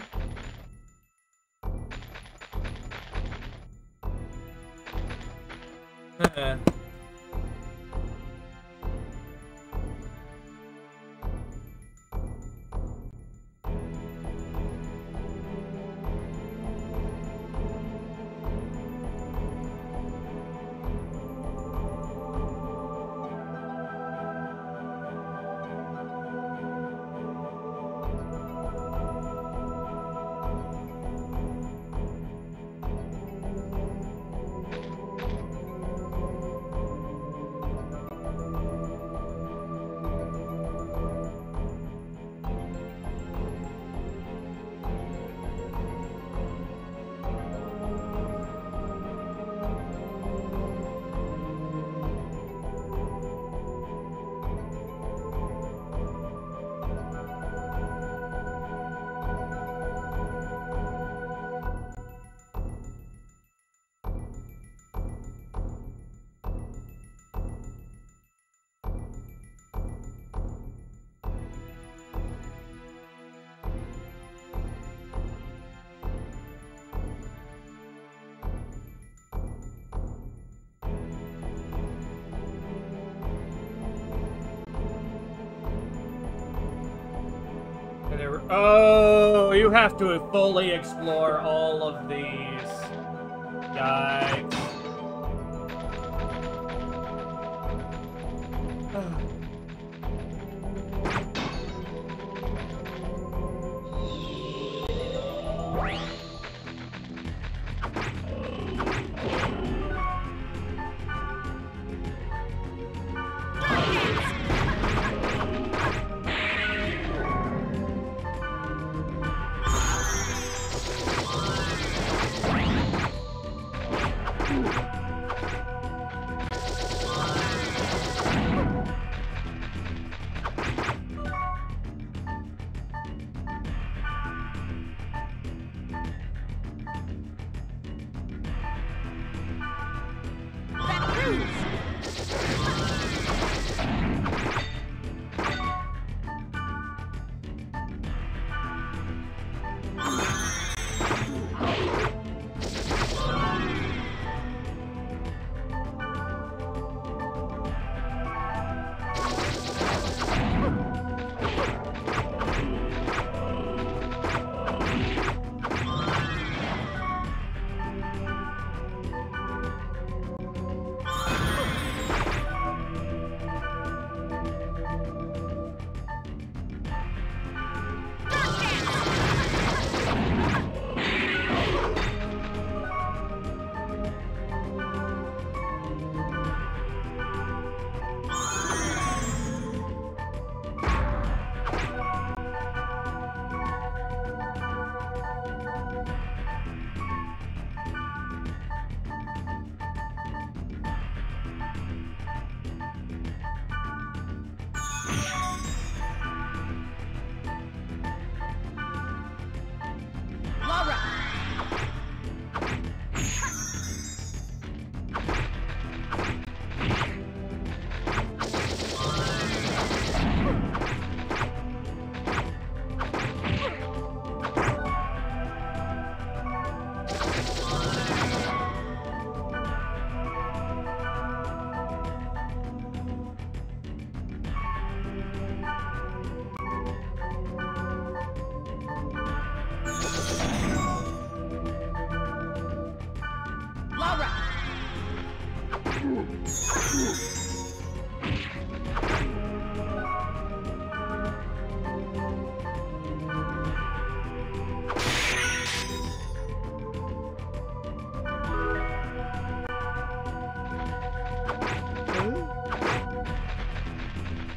Oh, you have to fully explore all of these. Yikes.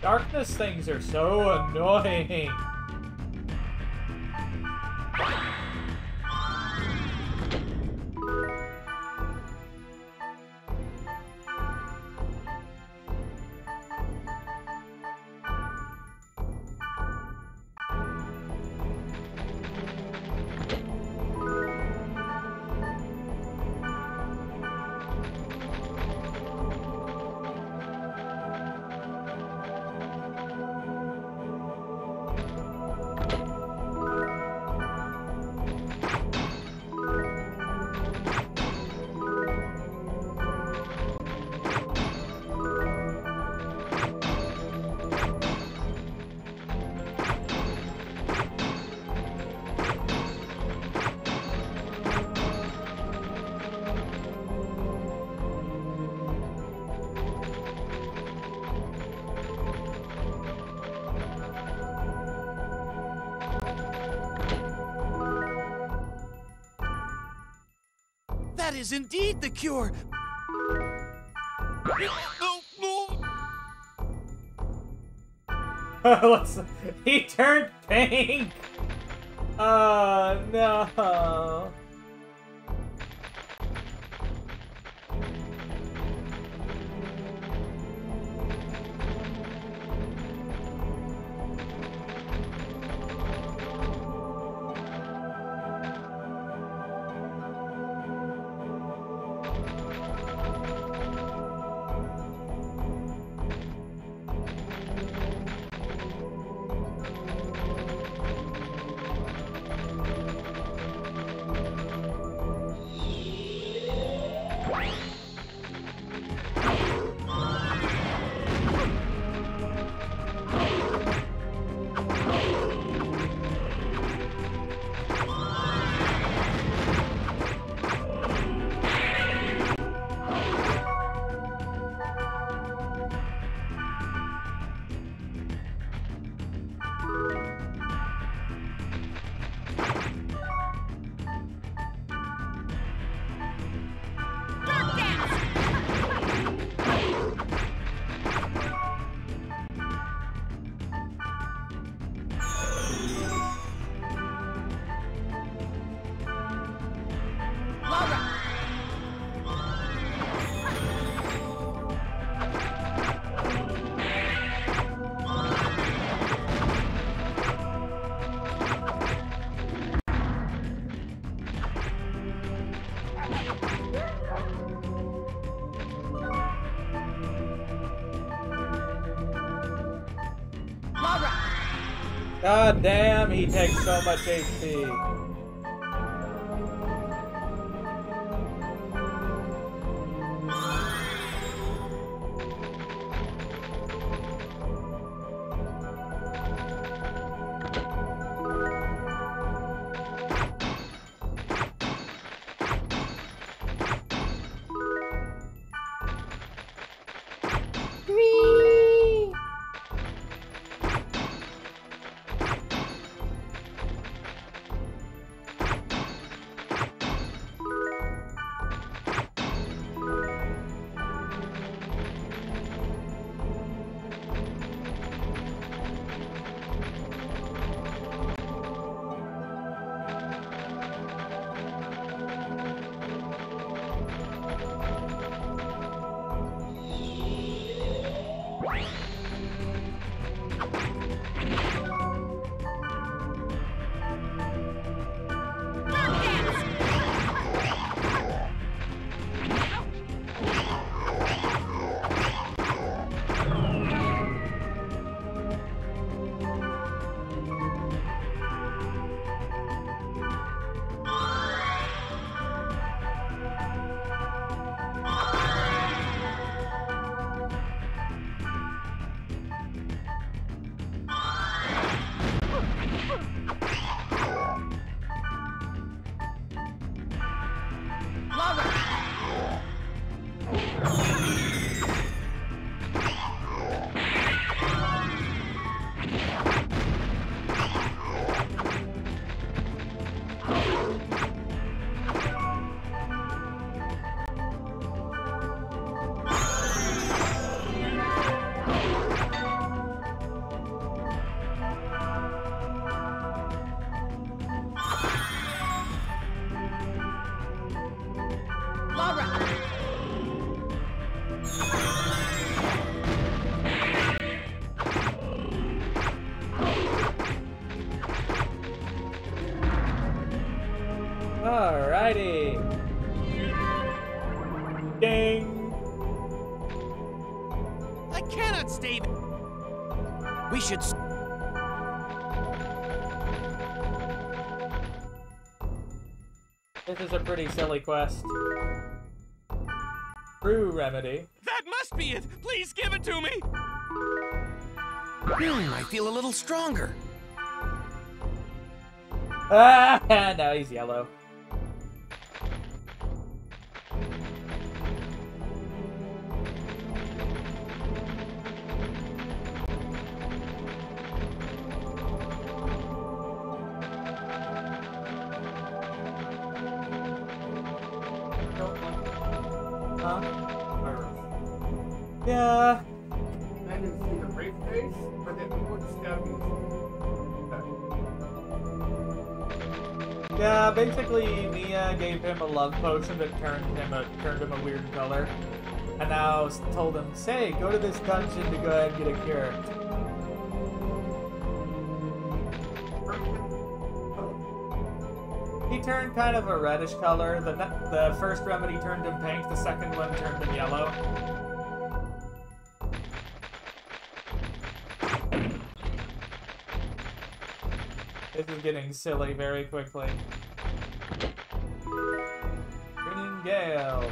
Darkness things are so annoying. That is indeed the cure. He turned pink. Oh no. God damn, he takes so much HP. Laura! Alrighty. Ding. I cannot stay there. We should. This is a pretty silly quest. Brew remedy. That must be it. Please give it to me. I feel a little stronger. Ah, now he's yellow. Yeah. I didn't see the race face, but then the wood stubbies. Yeah, basically Mia gave him a love potion that turned him a weird color. And now told him, say, go to this dungeon to go ahead and get a cure. He turned kind of a reddish color. The first remedy turned him pink, the second one turned him yellow. This is getting silly very quickly. Green Gale.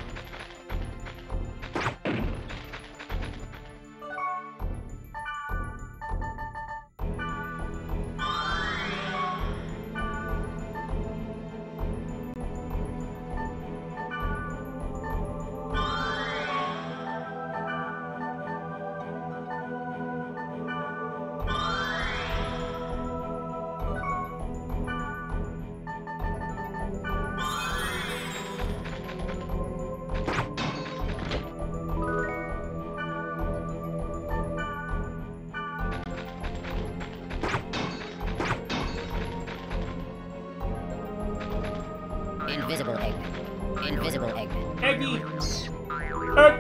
Invisible egg. Invisible egg. Eggy! Egg!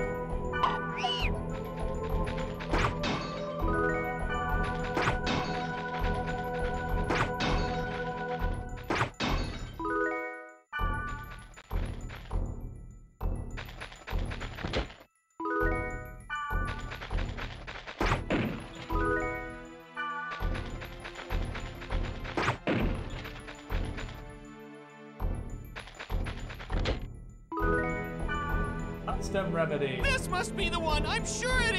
Custom remedy. This must be the one. I'm sure it is.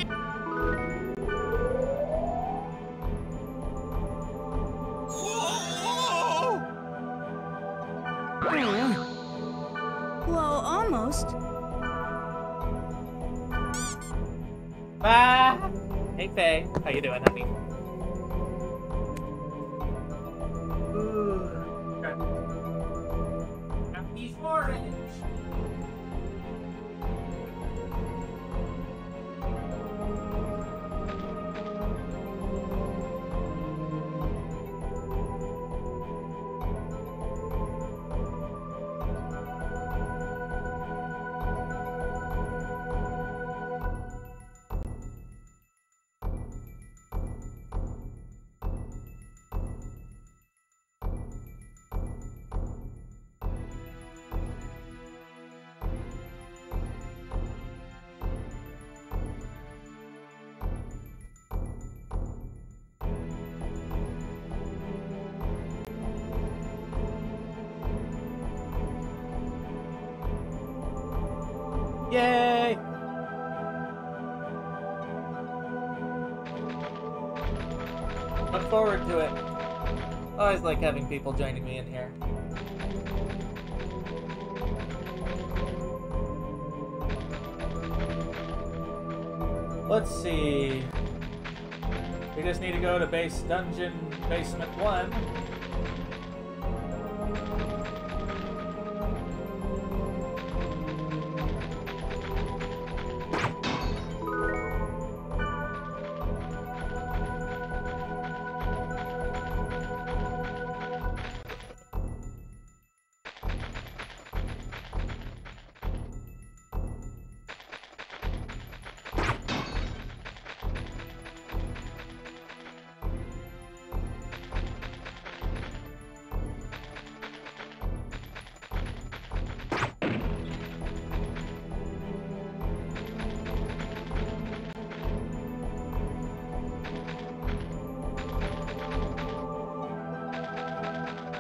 Whoa! Well, almost. Ah! Hey Faye, how you doing, honey? Ooh. Got these orange. Yay! Look forward to it. Always like having people joining me in here. Let's see. We just need to go to base dungeon basement 1.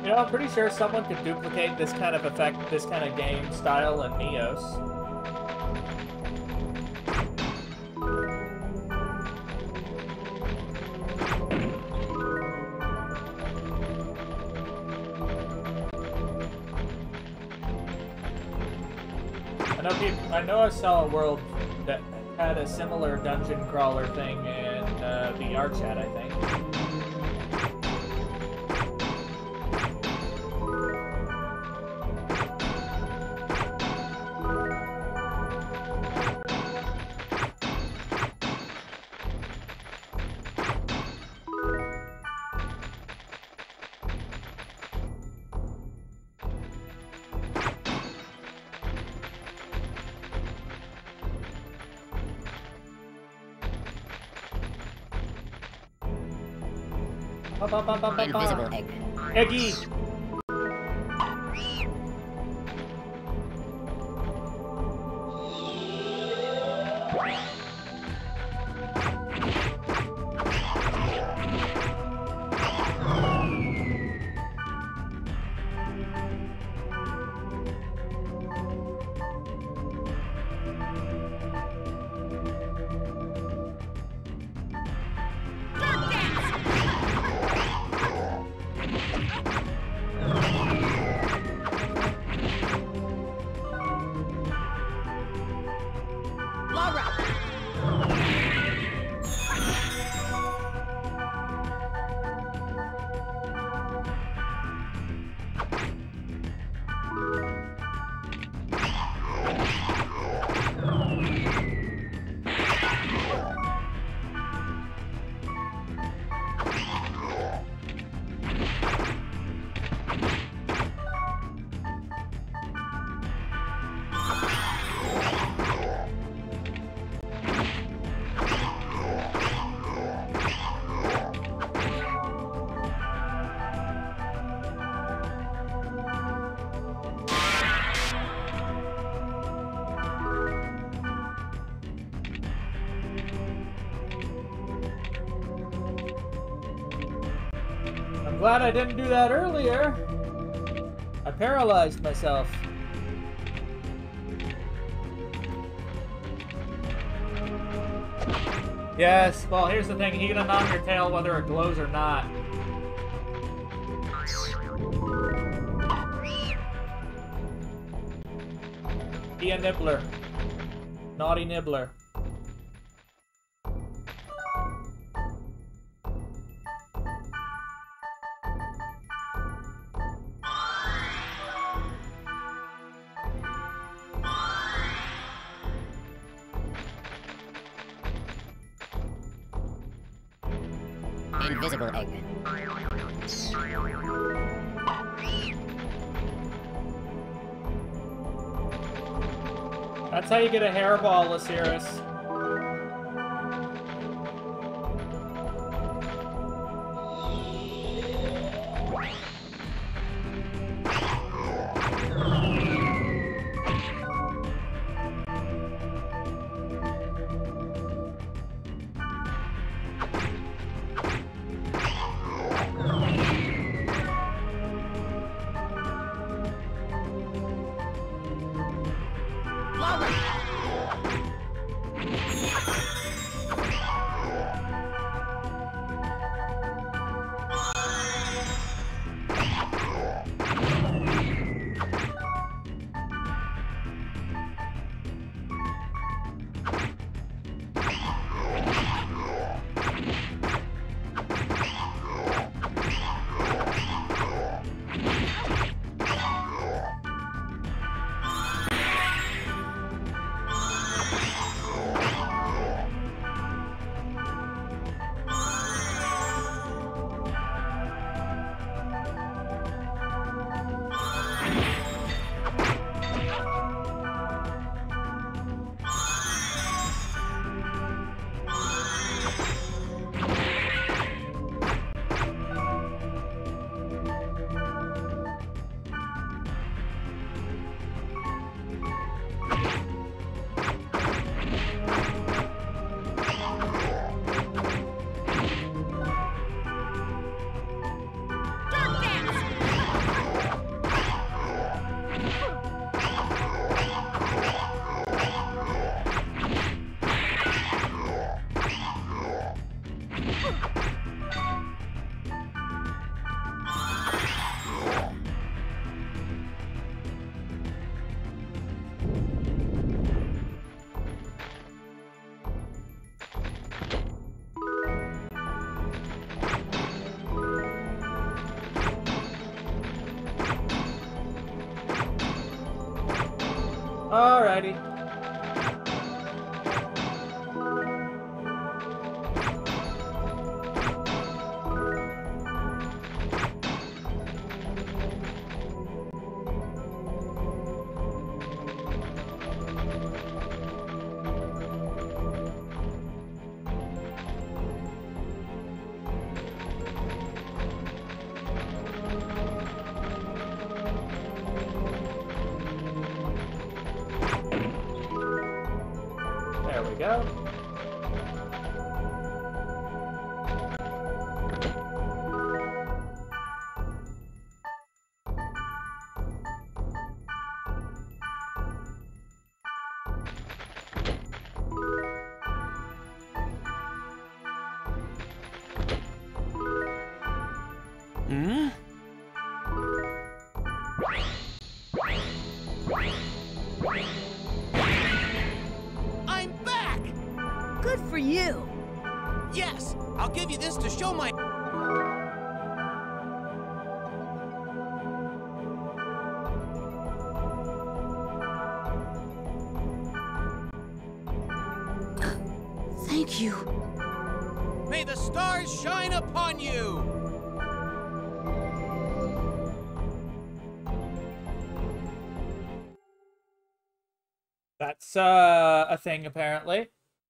You know, I'm pretty sure someone could duplicate this kind of effect, this kind of game style in Neos. I know I saw a world that had a similar dungeon crawler thing in VR chat, I think. Invisible egg. Eggy! Glad I didn't do that earlier. I paralyzed myself. Yes, well, here's the thing. You get a on your tail whether it glows or not. Be a nibbler. Naughty nibbler. Invisible egg. That's how you get a hairball, Osiris. Alrighty. There we go. Hmm? I'm back! Good for you. Yes, I'll give you this to show my... Thank you. May the stars shine upon you! That's a thing apparently.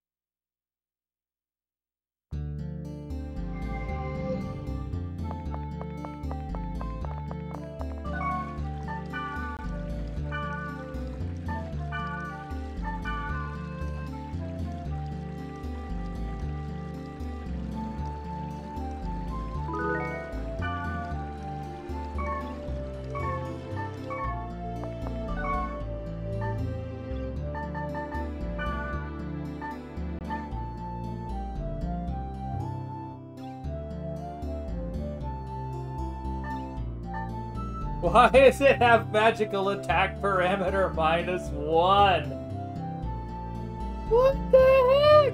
Why does it have magical attack parameter -1? What the heck?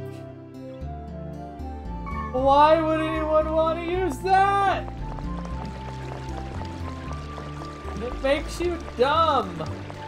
Why would anyone want to use that? It makes you dumb.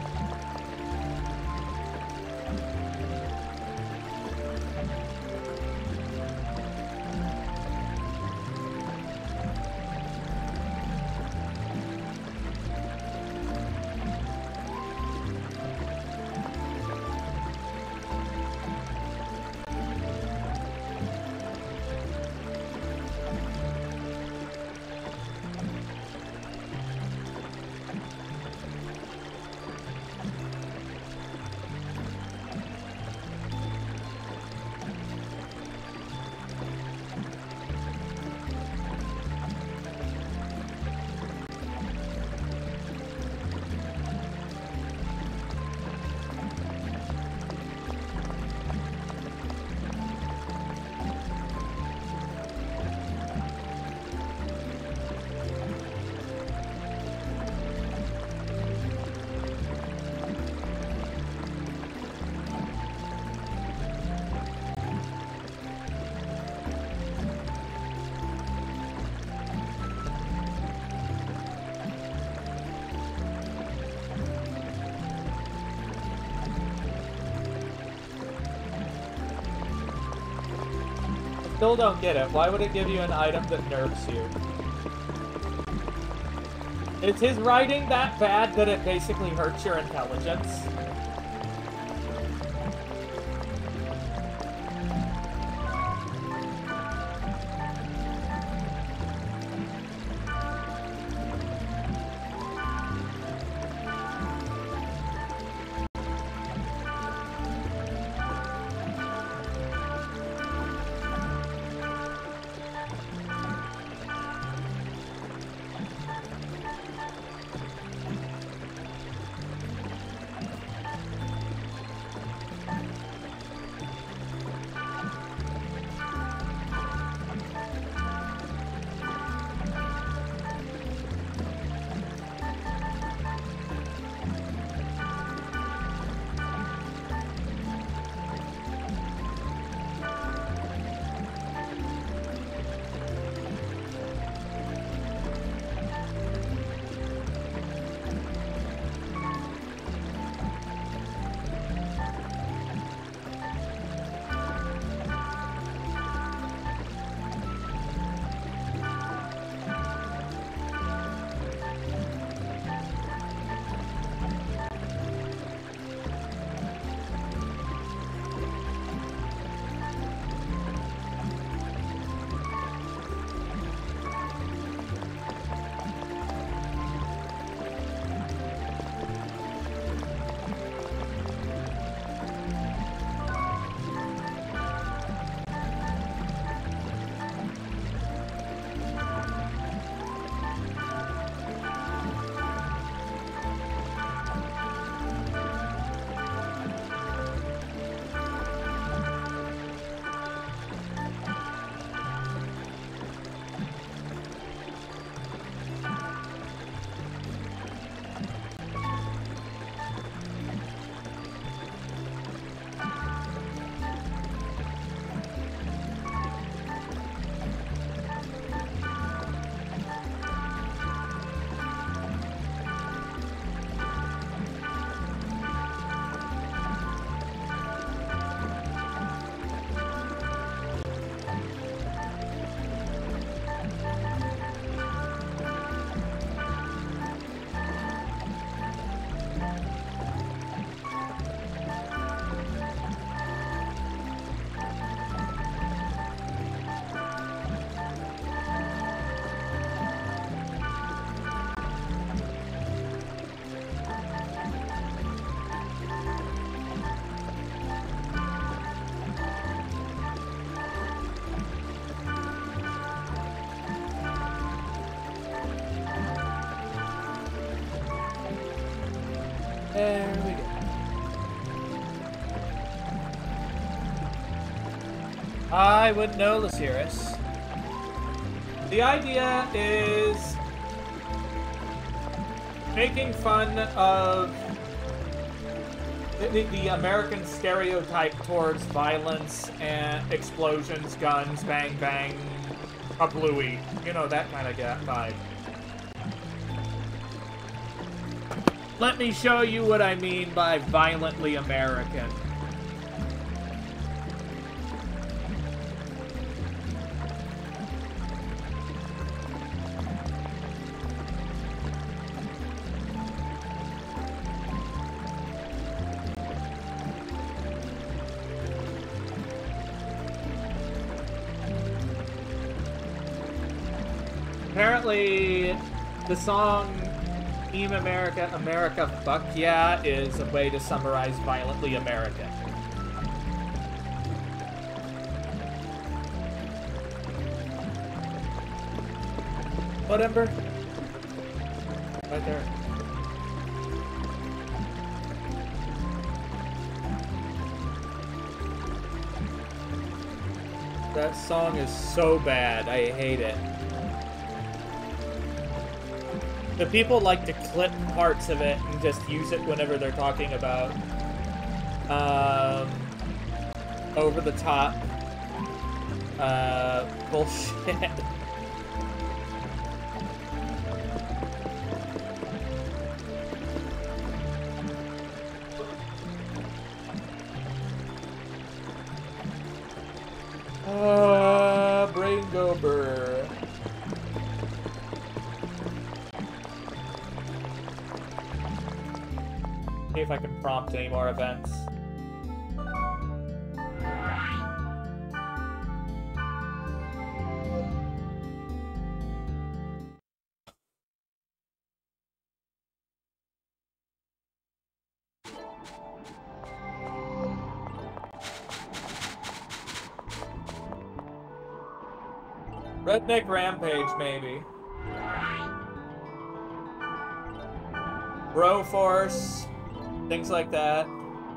Still don't get it. Why would it give you an item that nerfs you? Is his writing that bad that it basically hurts your intelligence? There we go. I wouldn't know, Lasiris. The idea is making fun of the American stereotype towards violence and explosions, guns, bang, bang, kablooey. You know, that kind of vibe. Let me show you what I mean by violently American. Apparently, the song Team America, America Fuck Yeah is a way to summarize violently American. What, Ember? Right there. That song is so bad. I hate it. The people like to clip parts of it and just use it whenever they're talking about over the top bullshit. Brain gober. See if I can prompt any more events. Redneck Rampage, maybe. Bro Force. Things like that.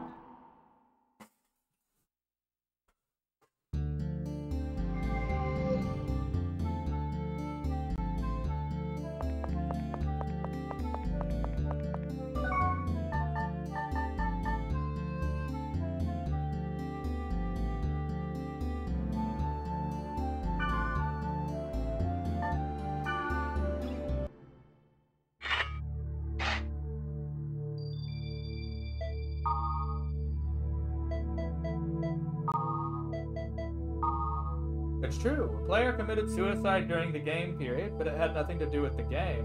It's true. A player committed suicide during the game period, but it had nothing to do with the game.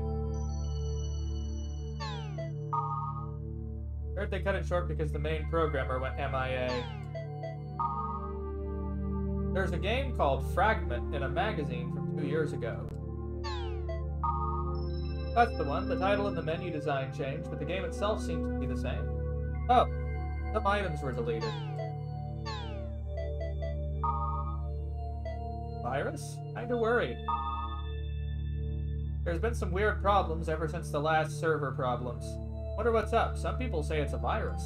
Heard they cut it short because the main programmer went MIA. There's a game called Fragment in a magazine from 2 years ago. That's the one. The title and the menu design changed, but the game itself seems to be the same. Oh, some items were deleted. Virus? Kinda worried. There's been some weird problems ever since the last server problems. Wonder what's up. Some people say it's a virus.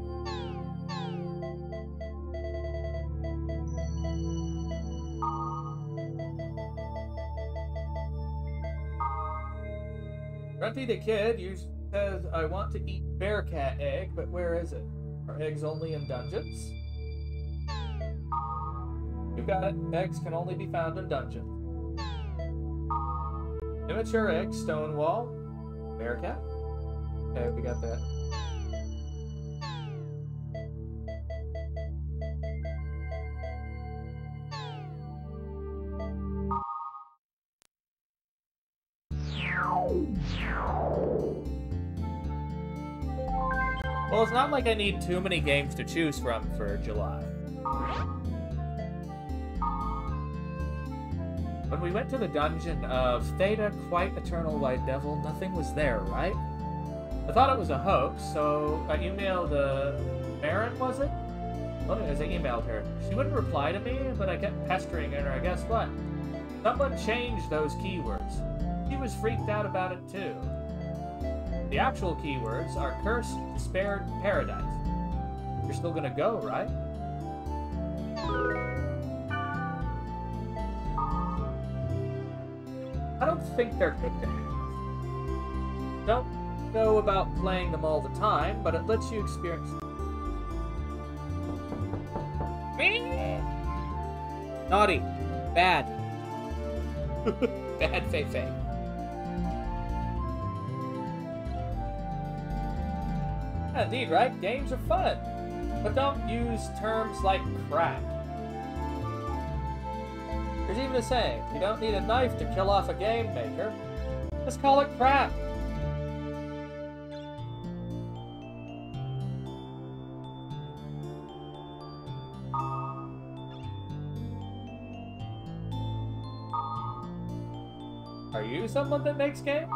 Grunty the Kid says, I want to eat bear cat egg, but where is it? Are eggs only in dungeons? You got it. Eggs can only be found in dungeons. Immature egg, Stonewall. Bearcat? Okay, we got that. Well, it's not like I need too many games to choose from for July. When we went to the dungeon of Theta, Quite Eternal White Devil, nothing was there, right? I thought it was a hoax, so I emailed Baron, was it? Well, as I emailed her. She wouldn't reply to me, but I kept pestering her, and guess what? Someone changed those keywords. She was freaked out about it, too. The actual keywords are curse, despair, and paradise. You're still gonna go, right? I don't think they're good to have. Don't know about playing them all the time, but it lets you experience them. Naughty. Bad. Bad Fei-Fei. Indeed, right? Games are fun. But don't use terms like crap. There's even a saying, you don't need a knife to kill off a game maker. Just call it crap. Are you someone that makes games?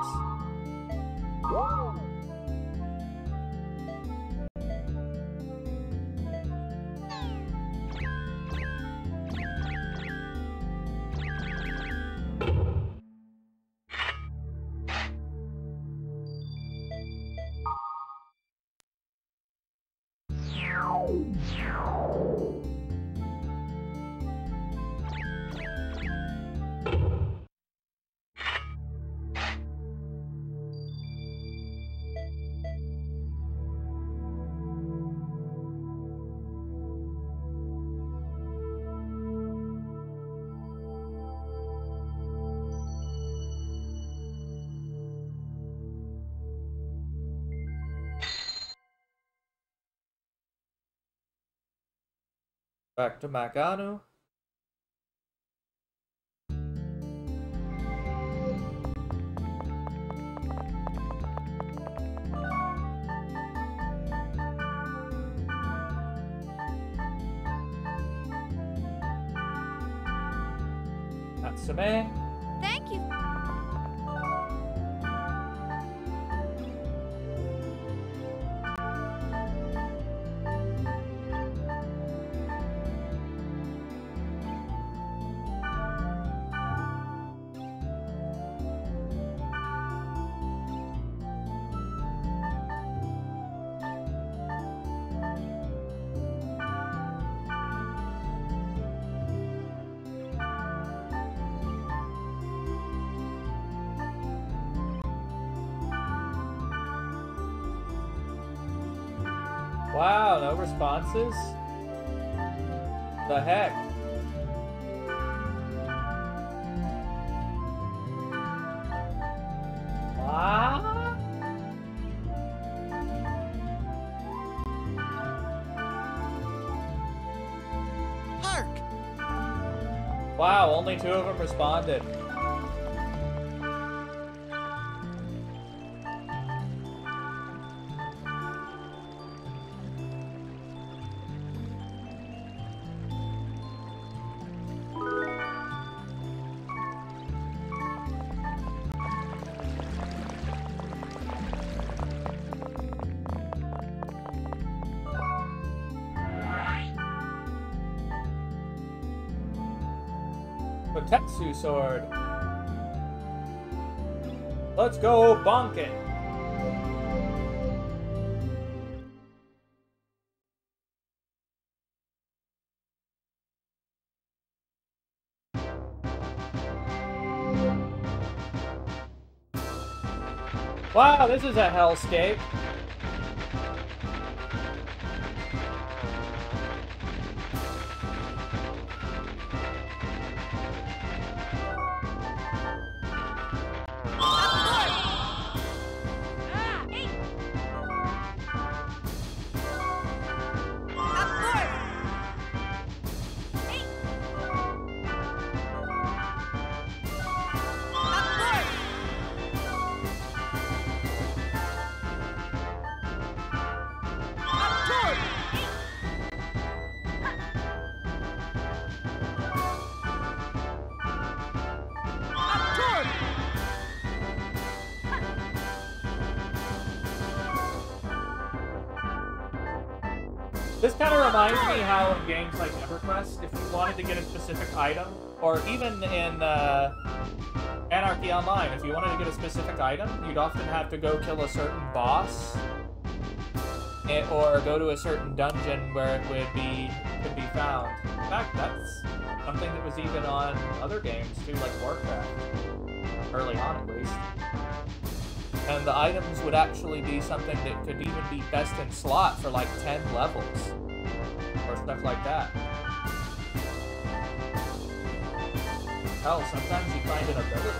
Back to Maganu. Natsume. Thank you. Wow, no responses? The heck? What? Hark! Wow, only 2 of them responded. Tetsu sword. Let's go bonking. Wow, this is a hellscape. This kind of reminds me how in games like EverQuest, if you wanted to get a specific item, or even in Anarchy Online, if you wanted to get a specific item, you'd often have to go kill a certain boss, or go to a certain dungeon where it could be found. In fact, that's something that was even on other games too, like Warcraft, early on at least. And the items would actually be something that could even be best in slot for like 10 levels, or stuff like that. Hell, sometimes you find an ability.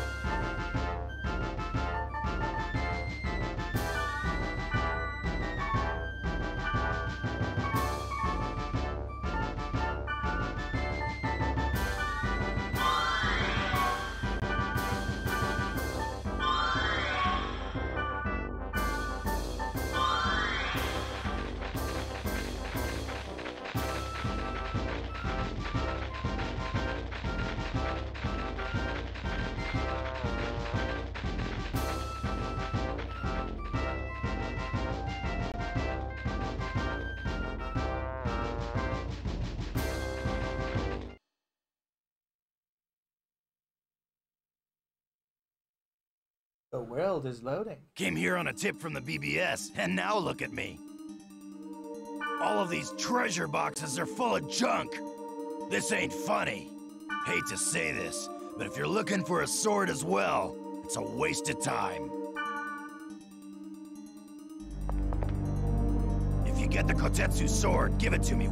The world is loading. Came here on a tip from the BBS, and now look at me. All of these treasure boxes are full of junk. This ain't funny. Hate to say this, but if you're looking for a sword as well, it's a waste of time. If you get the Kotetsu sword, give it to me.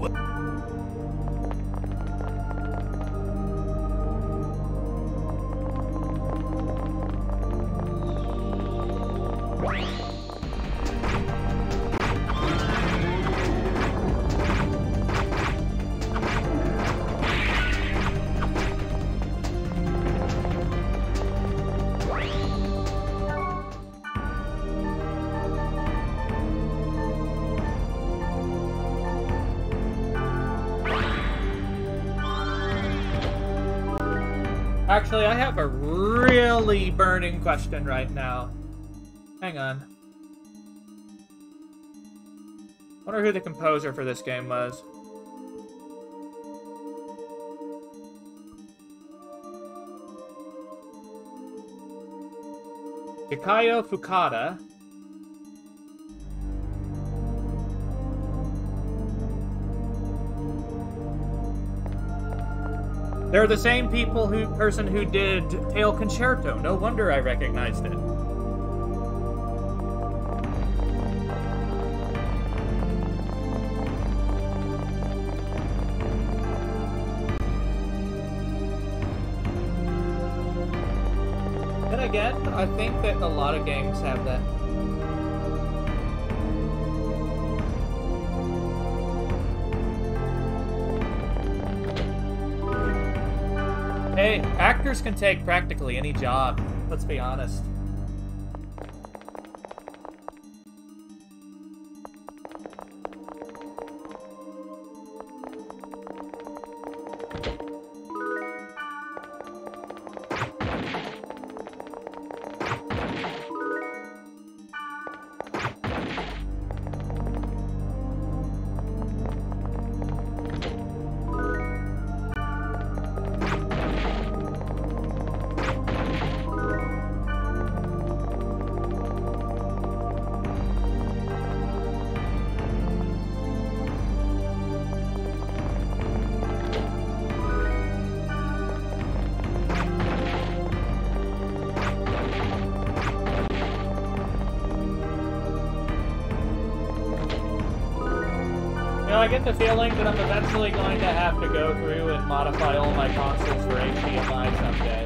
Actually, I have a really burning question right now. Hang on. Wonder who the composer for this game was. Yukio Fukada. They're the same person who did Tail Concerto. No wonder I recognized it. Then again, I think that a lot of games have that. Hey, actors can take practically any job, let's be honest. I get the feeling that I'm eventually going to have to go through and modify all my consoles for HDMI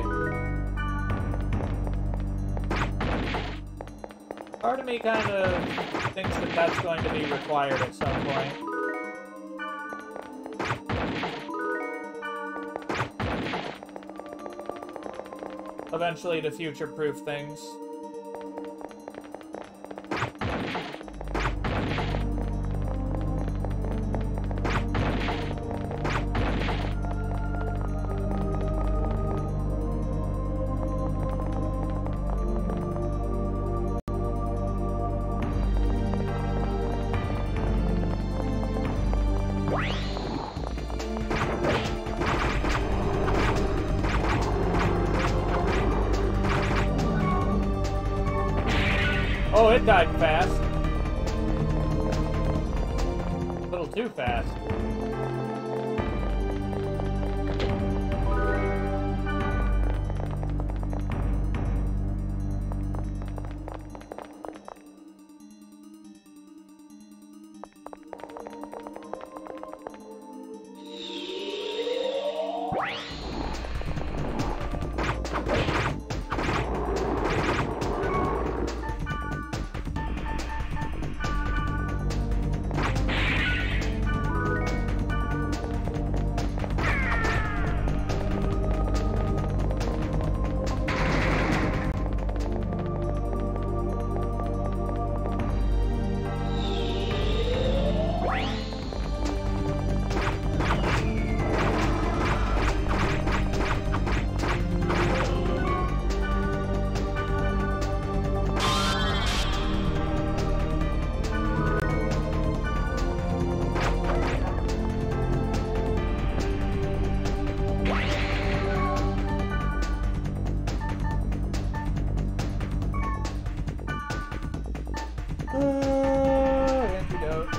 someday. Part of me kind of thinks that that's going to be required at some point. Eventually to future-proof things. That died fast. A little too fast. Antidote.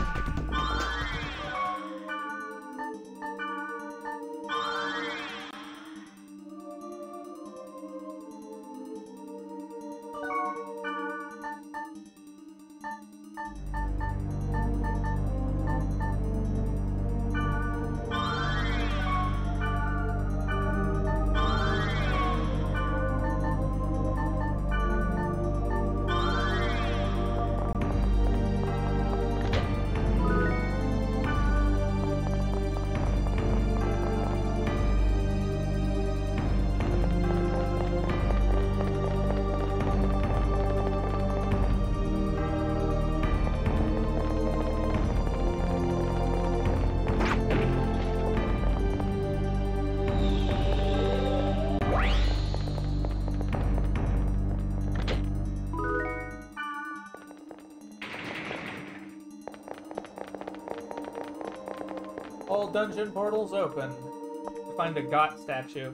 All dungeon portals open. To find a Got statue.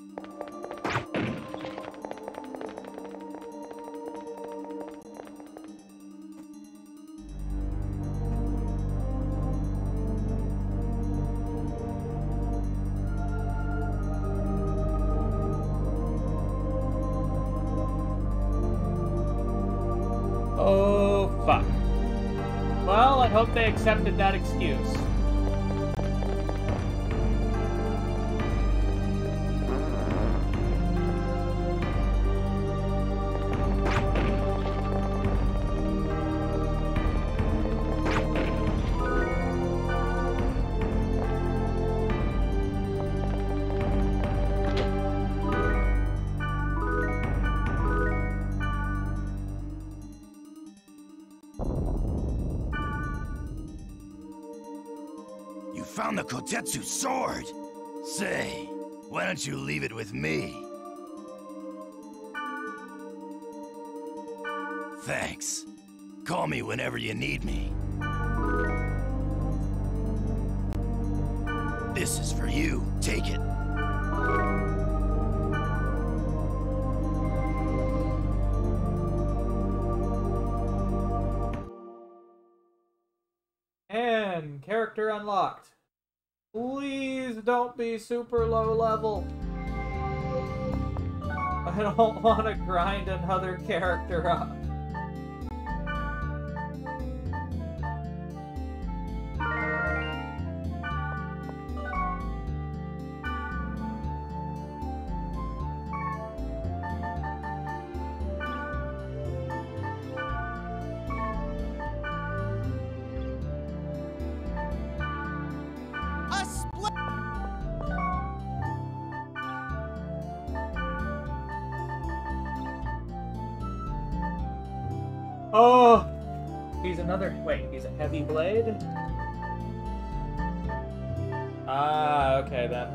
Oh, fuck. Well, I hope they accepted that excuse. Found the Kotetsu sword! Say, why don't you leave it with me? Thanks. Call me whenever you need me. This is for you. Take it. And character unlocked. Please don't be super low level. I don't want to grind another character up. Oh, he's another. Wait, he's a heavy blade? Ah, okay then.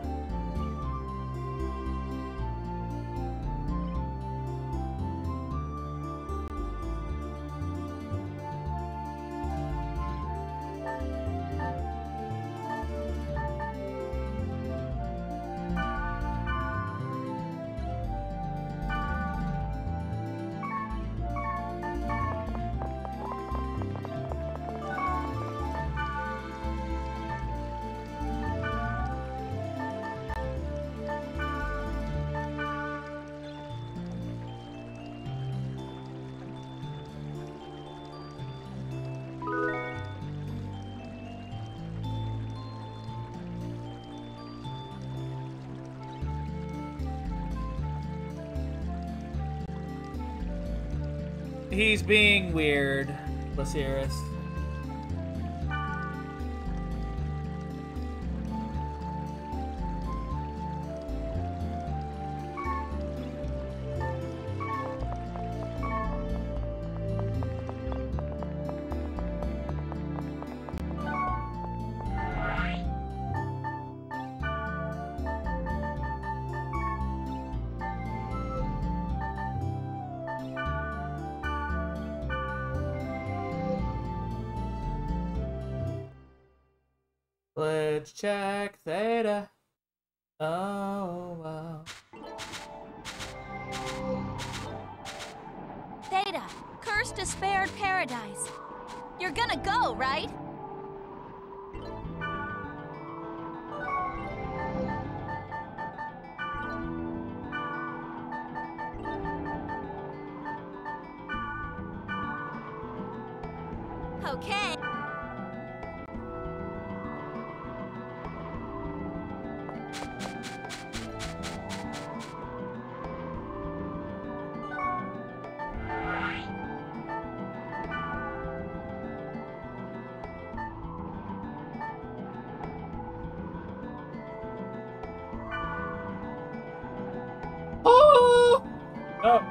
he's being weird, Lasiris. Let's check Theta. Oh, wow. Theta, cursed despaired paradise. You're gonna go, right? Okay. Oh! No.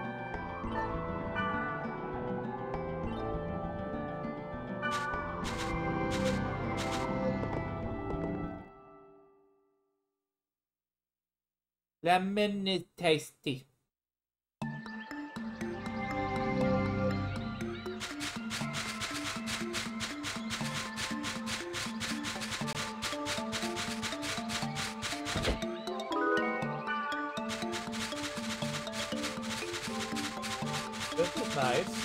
Lemon is tasty. This is nice.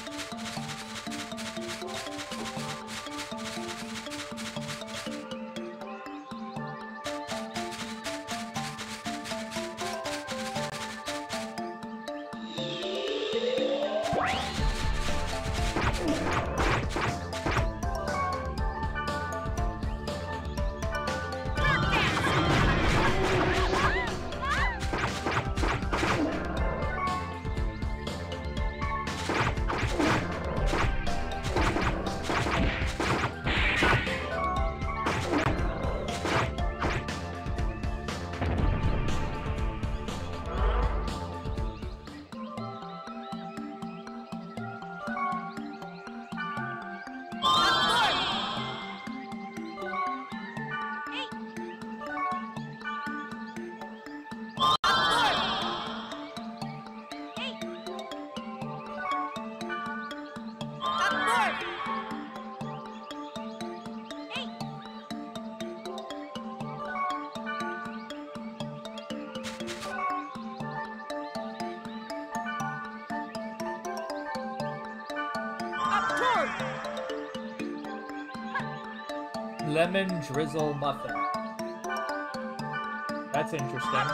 Lemon drizzle muffin. That's interesting.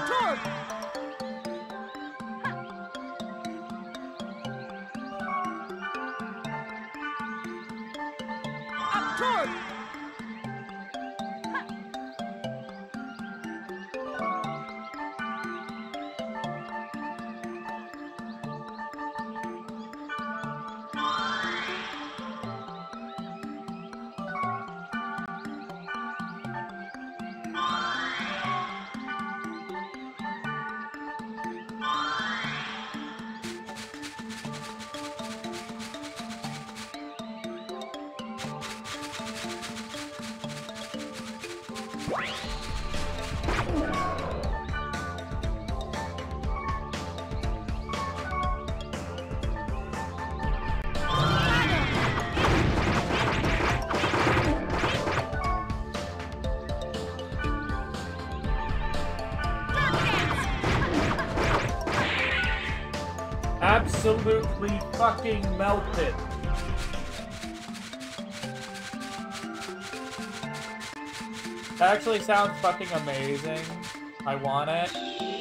Absolutely fucking melted. That actually sounds fucking amazing. I want it.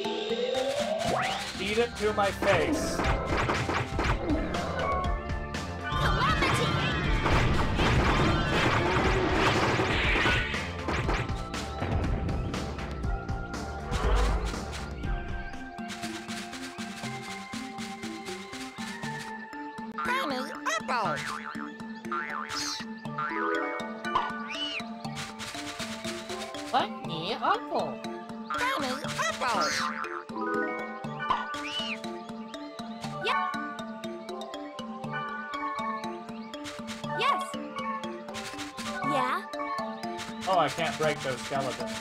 Feed it to my face. apple. Brownie apples. Yep. Yes. Yeah? Oh, I can't break those skeletons.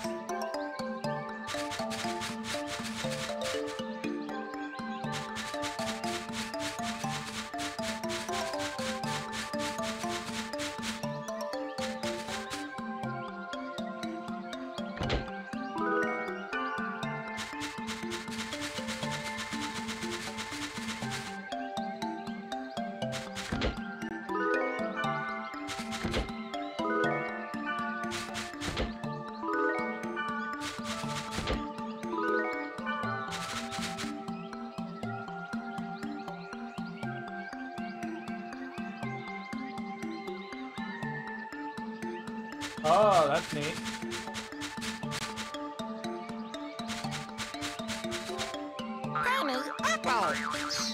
Oh, that's neat. Brownie apples.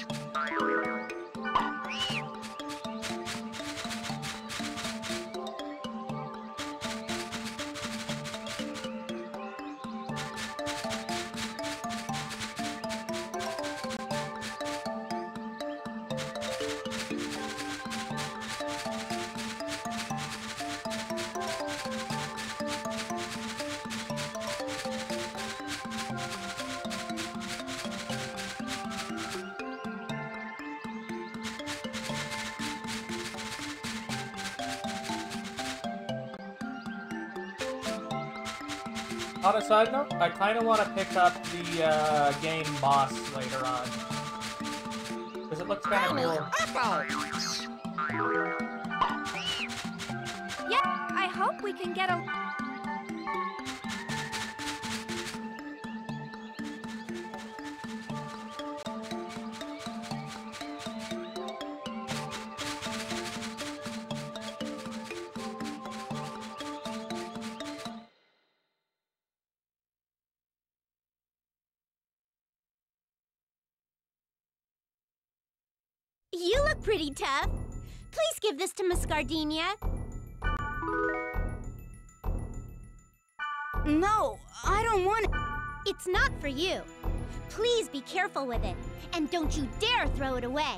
On a side note, I kind of want to pick up the game Moss later on. Because it looks kind of cool. Apples. Yeah, I hope we can get a... You look pretty tough. Please give this to Miss Gardenia. No, I don't want it. It's not for you. Please be careful with it, and don't you dare throw it away.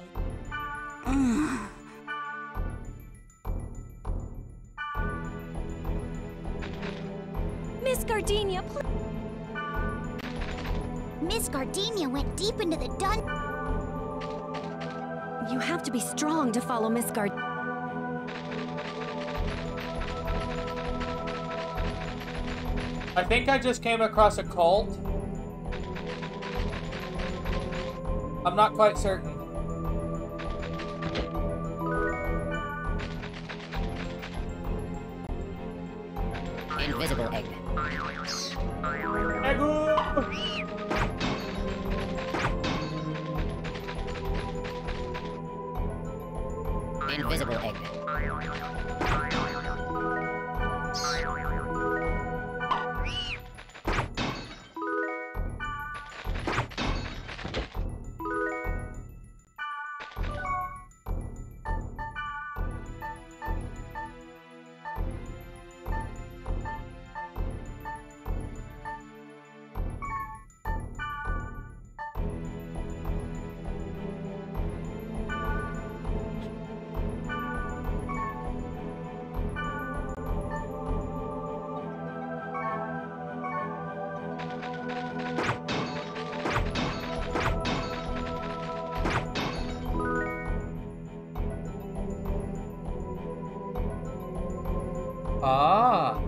Miss Gardenia, please. Miss Gardenia went deep into the dungeon. You have to be strong to follow Miss Gard... I think I just came across a cult. I'm not quite certain. Invisible egg. Invisible egg. Ah.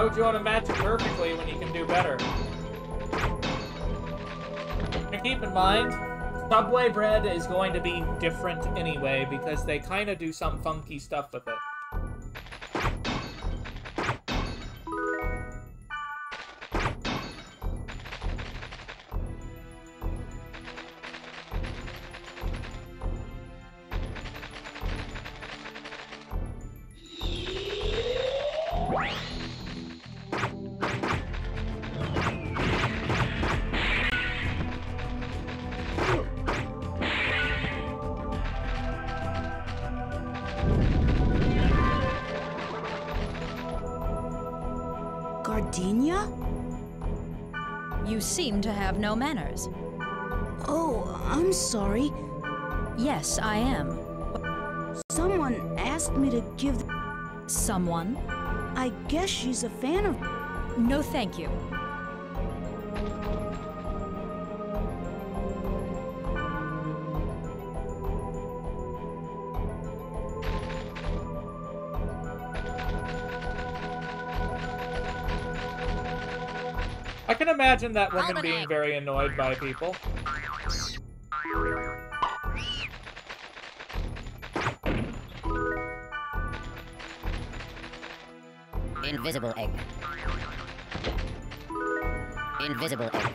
Why would you want to match it perfectly when you can do better? And keep in mind, Subway bread is going to be different anyway because they kind of do some funky stuff with it. Gardenia? You seem to have no manners. Oh, I'm sorry. Yes, I am. Someone asked me to give... Someone? I guess she's a fan of... No, thank you. I can imagine that woman being very annoyed by people. Invisible egg. Invisible egg.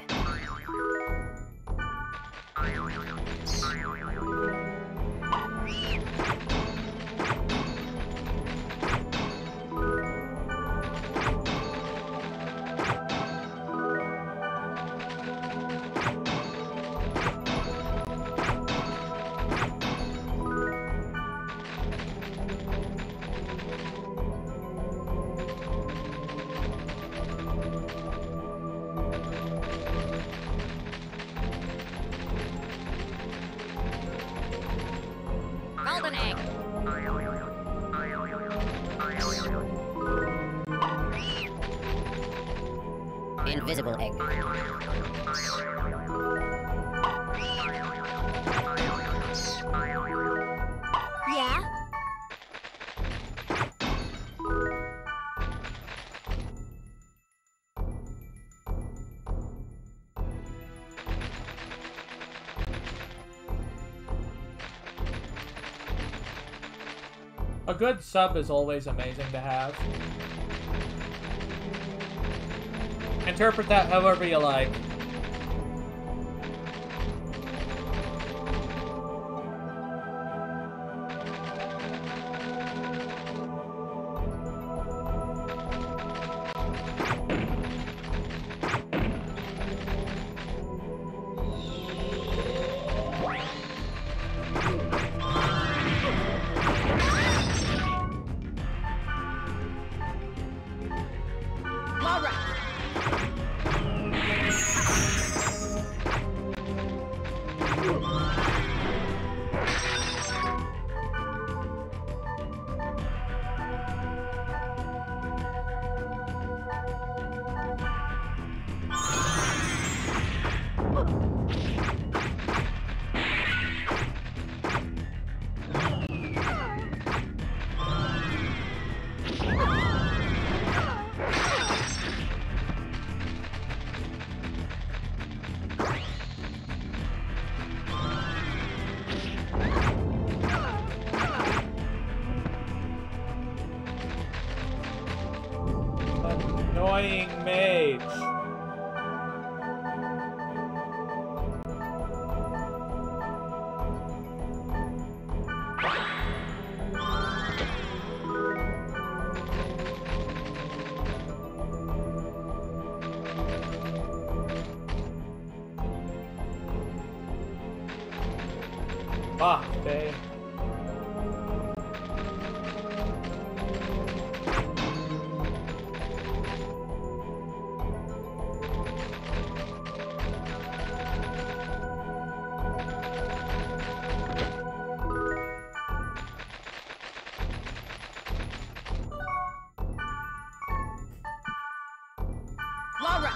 Golden egg. Invisible egg. Yeah? A good sub is always amazing to have. Interpret that however you like. Annoying mage. Fuck, babe. Laura!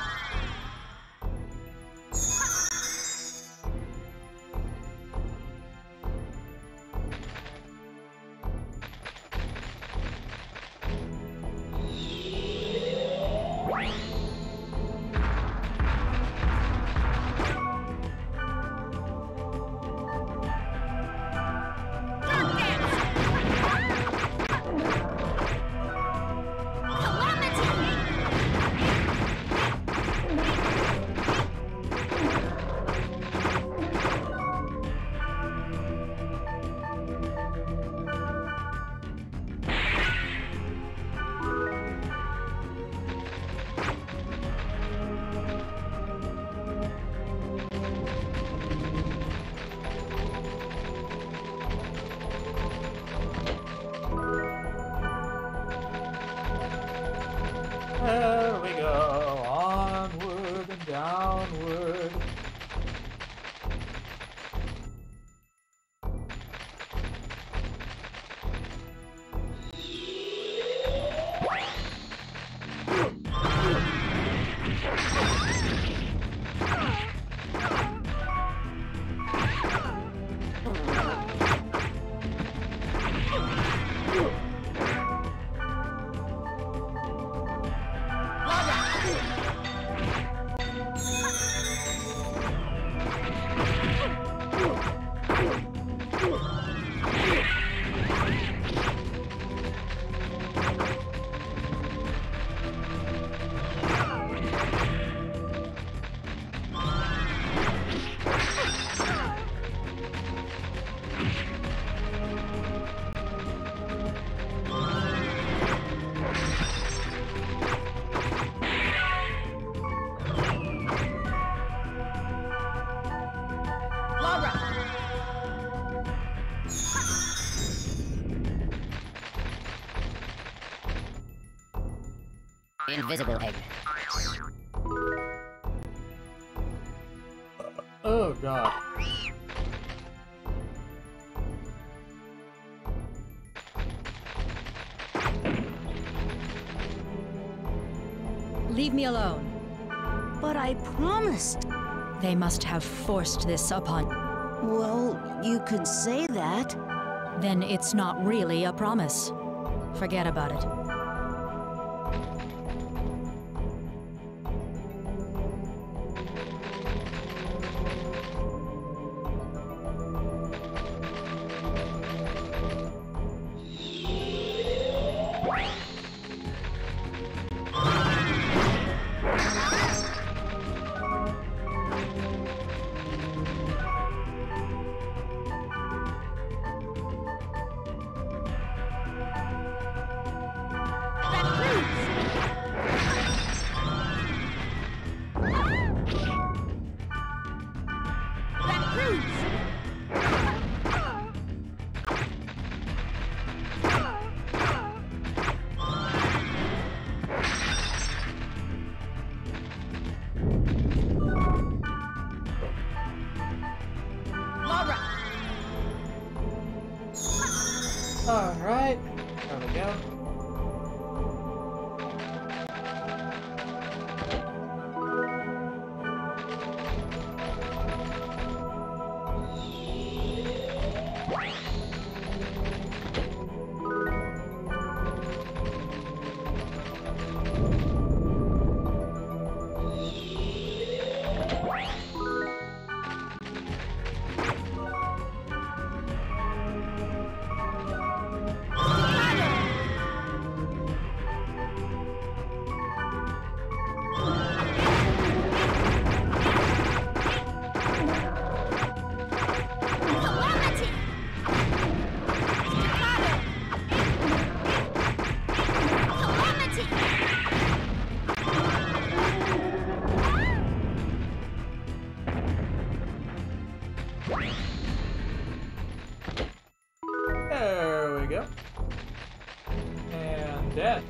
Invisible egg. Oh god. Leave me alone. But I promised. They must have forced this upon... Well, you could say that. Then it's not really a promise. Forget about it. Alright, there we go. There we go. And dead.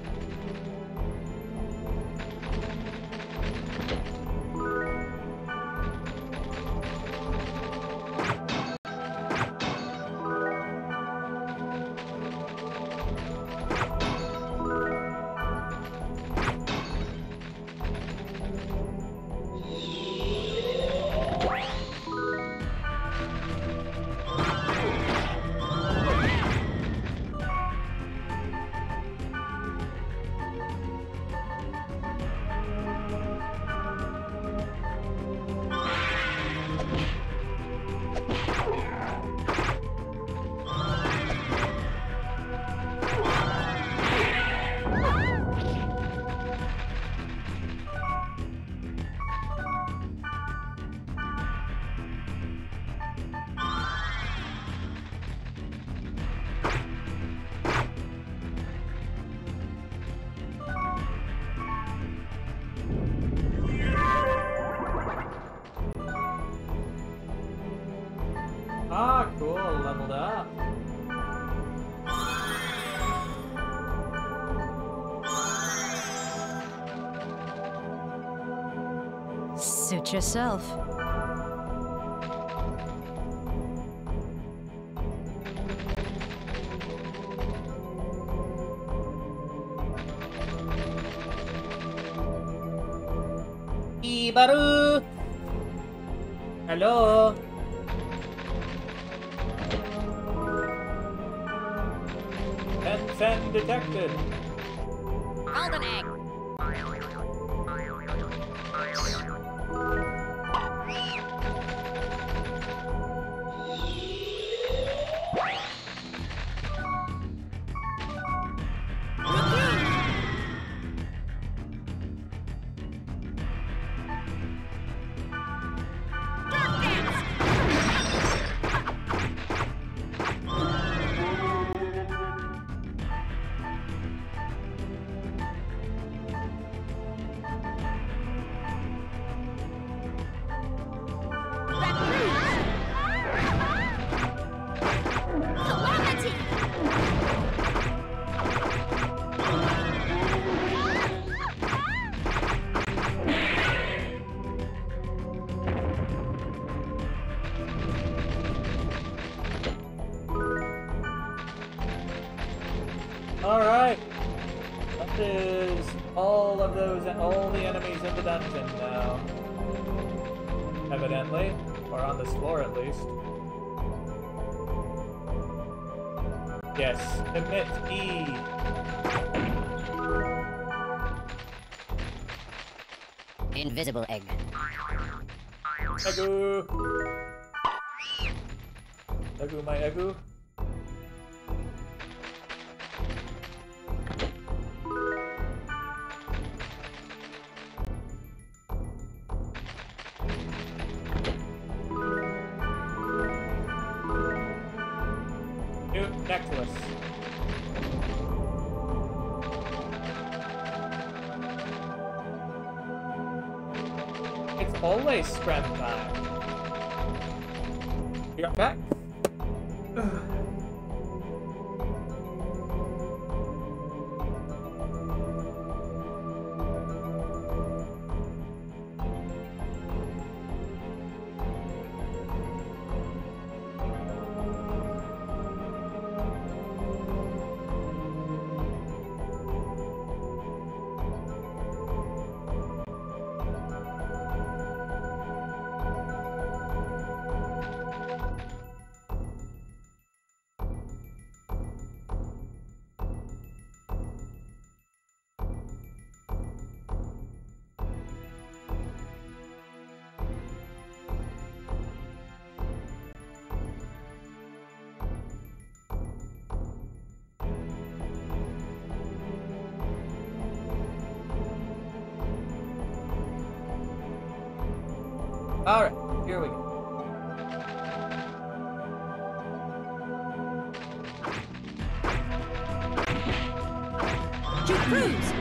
Ah, cool, leveled up. Suit yourself. Ibaru! Hello? Fen detected. Golden egg. is all of those, all the enemies in the dungeon now. Evidently. Or on this floor at least. Yes, emit E. Invisible egg. Egu. Egu, my egu. New necklace. It's always scram time. You got back? Alright, here we go. To cruise!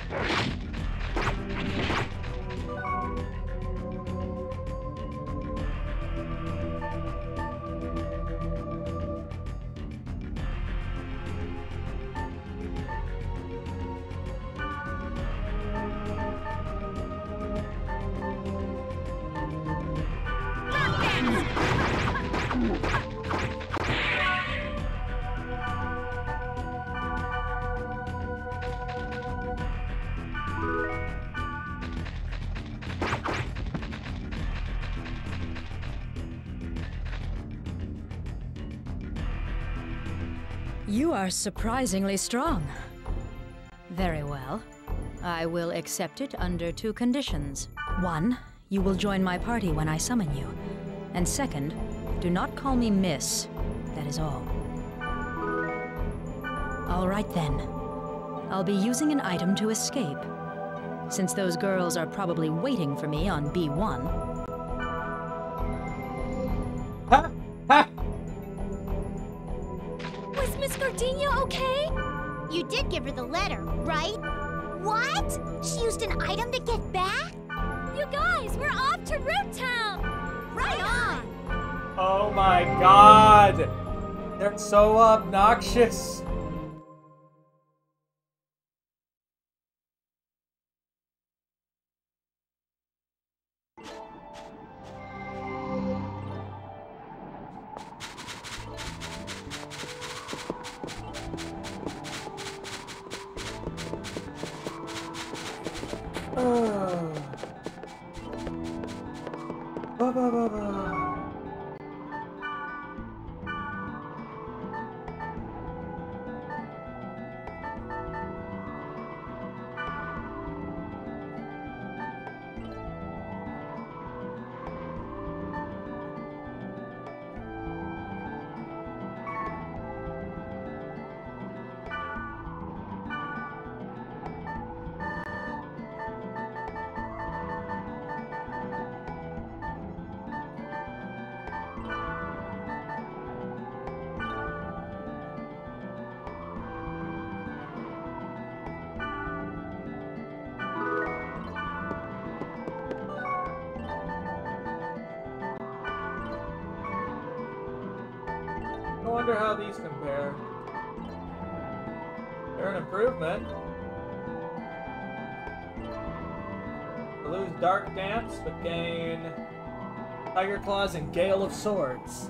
You are surprisingly strong. Very well. I will accept it under 2 conditions. 1, you will join my party when I summon you. And second, do not call me Miss. That is all. All right then. I'll be using an item to escape. Since those girls are probably waiting for me on B1. Ha! Ha! Was Miss Gardenia okay? You did give her the letter, right? What? She used an item to get back? You guys, we're off to Root Town! Right on! Oh my god! They're so obnoxious! I wonder how these compare. They're an improvement. To lose Dark Dance, but gain Tiger Claws and Gale of Swords.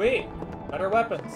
Sweet. Better weapons.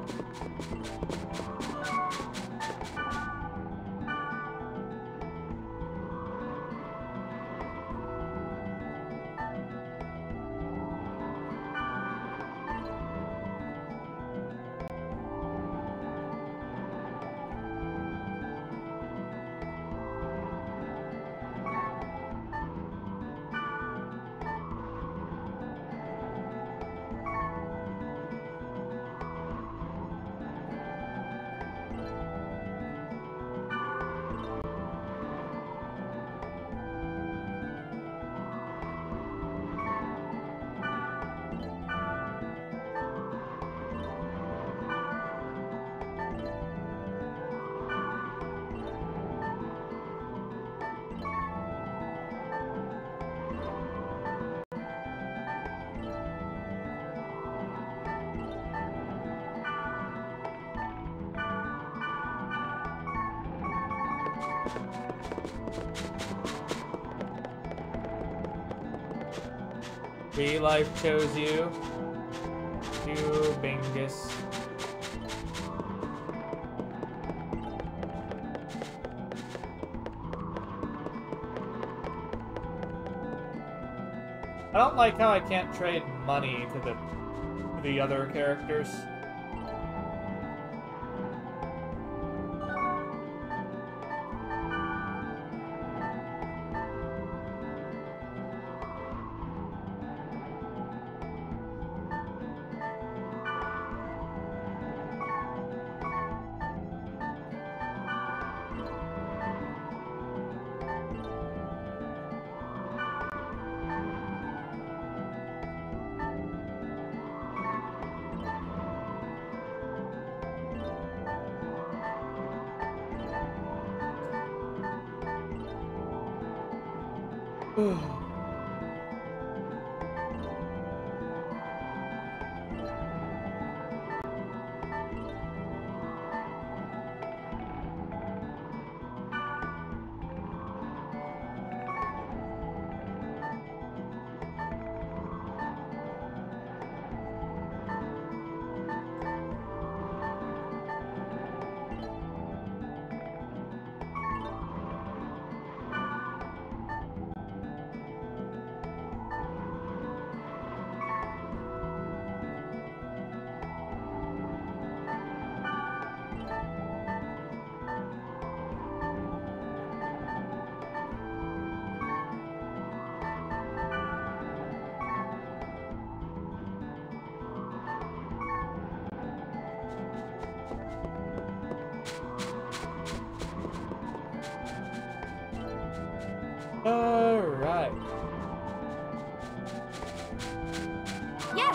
Real life chose you. You Bingus. I don't like how I can't trade money to the other characters. Alright. Yes!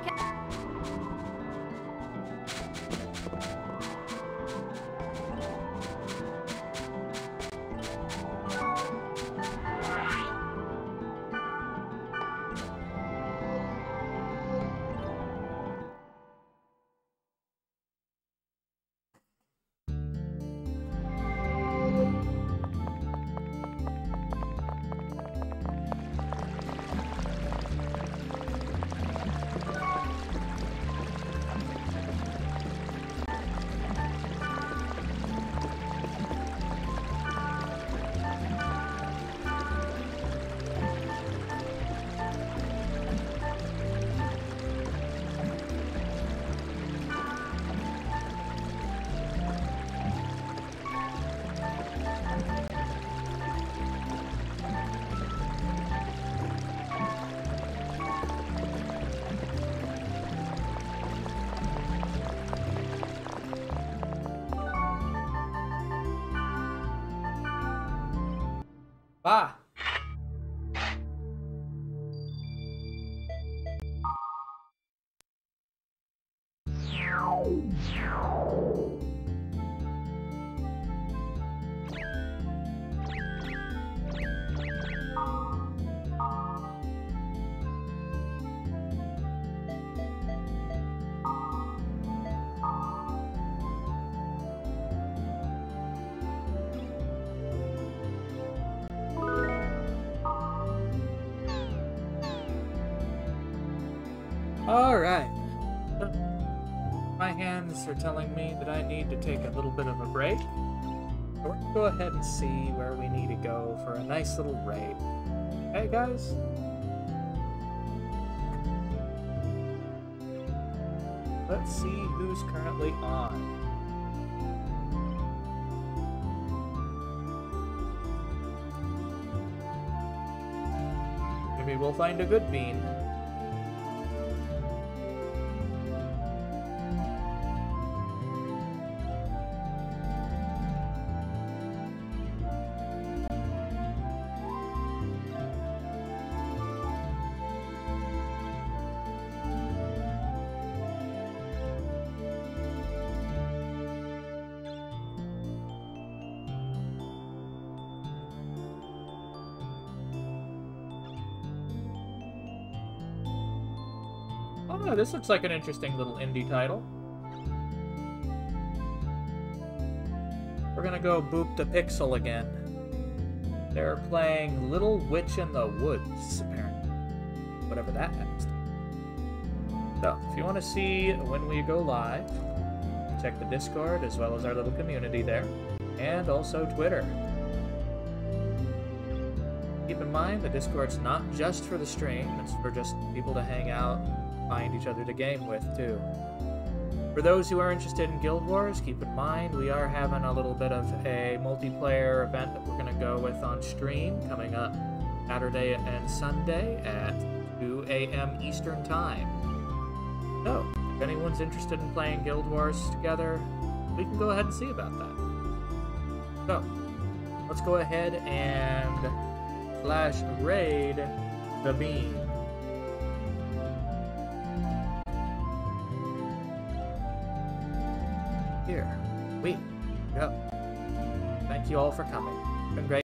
Ah! Alright. hands are telling me that I need to take a little bit of a break. So we're gonna go ahead and see where we need to go for a nice little raid. Hey guys? Let's see who's currently on. Maybe we'll find a good bean. Oh, this looks like an interesting little indie title. We're gonna go boop the pixel again. They're playing Little Witch in the Woods, apparently. Whatever that happens to be. So, if you want to see when we go live, check the Discord as well as our little community there, and also Twitter. Keep in mind, the Discord's not just for the stream, it's for just people to hang out, find each other to game with, too. For those who are interested in Guild Wars, keep in mind we are having a little bit of a multiplayer event that we're going to go with on stream coming up Saturday and Sunday at 2 a.m. Eastern Time. So, if anyone's interested in playing Guild Wars together, we can go ahead and see about that. So, let's go ahead and /raid the bean. Here we go. Thank you all for coming. It's been great.